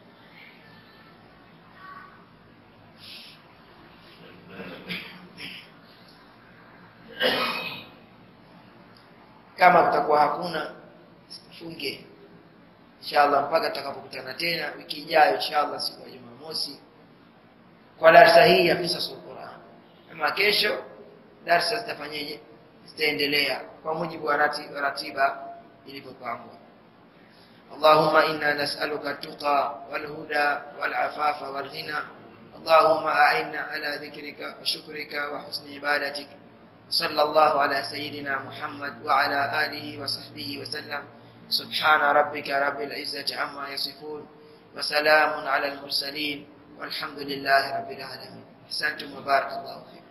Kama kutakuwa hakuna, funge inshallah mpaka tutakapokutana tena wiki ijayo inshallah, siku ya Jumamosi, kwa darasa hii ya Qisasul Quran. Ama kesho darasa zitafanyaje? Zitaendelea kwa mujibu wa ratiba ilivyopangwa. Allahumma inna nas'aluka at-tuqa wal-huda wal-afafa wal-ghina. Allahumma a'inna ala dhikrika wa shukrika wa husni ibadatik. Sallallahu ala sayyidina Muhammad wa ala alihi wa sahbihi wa sallam. سبحان ربك رب العزة عما يصفون وسلام على المرسلين والحمد لله رب العالمين. أحسنتم وبارك الله فيكم.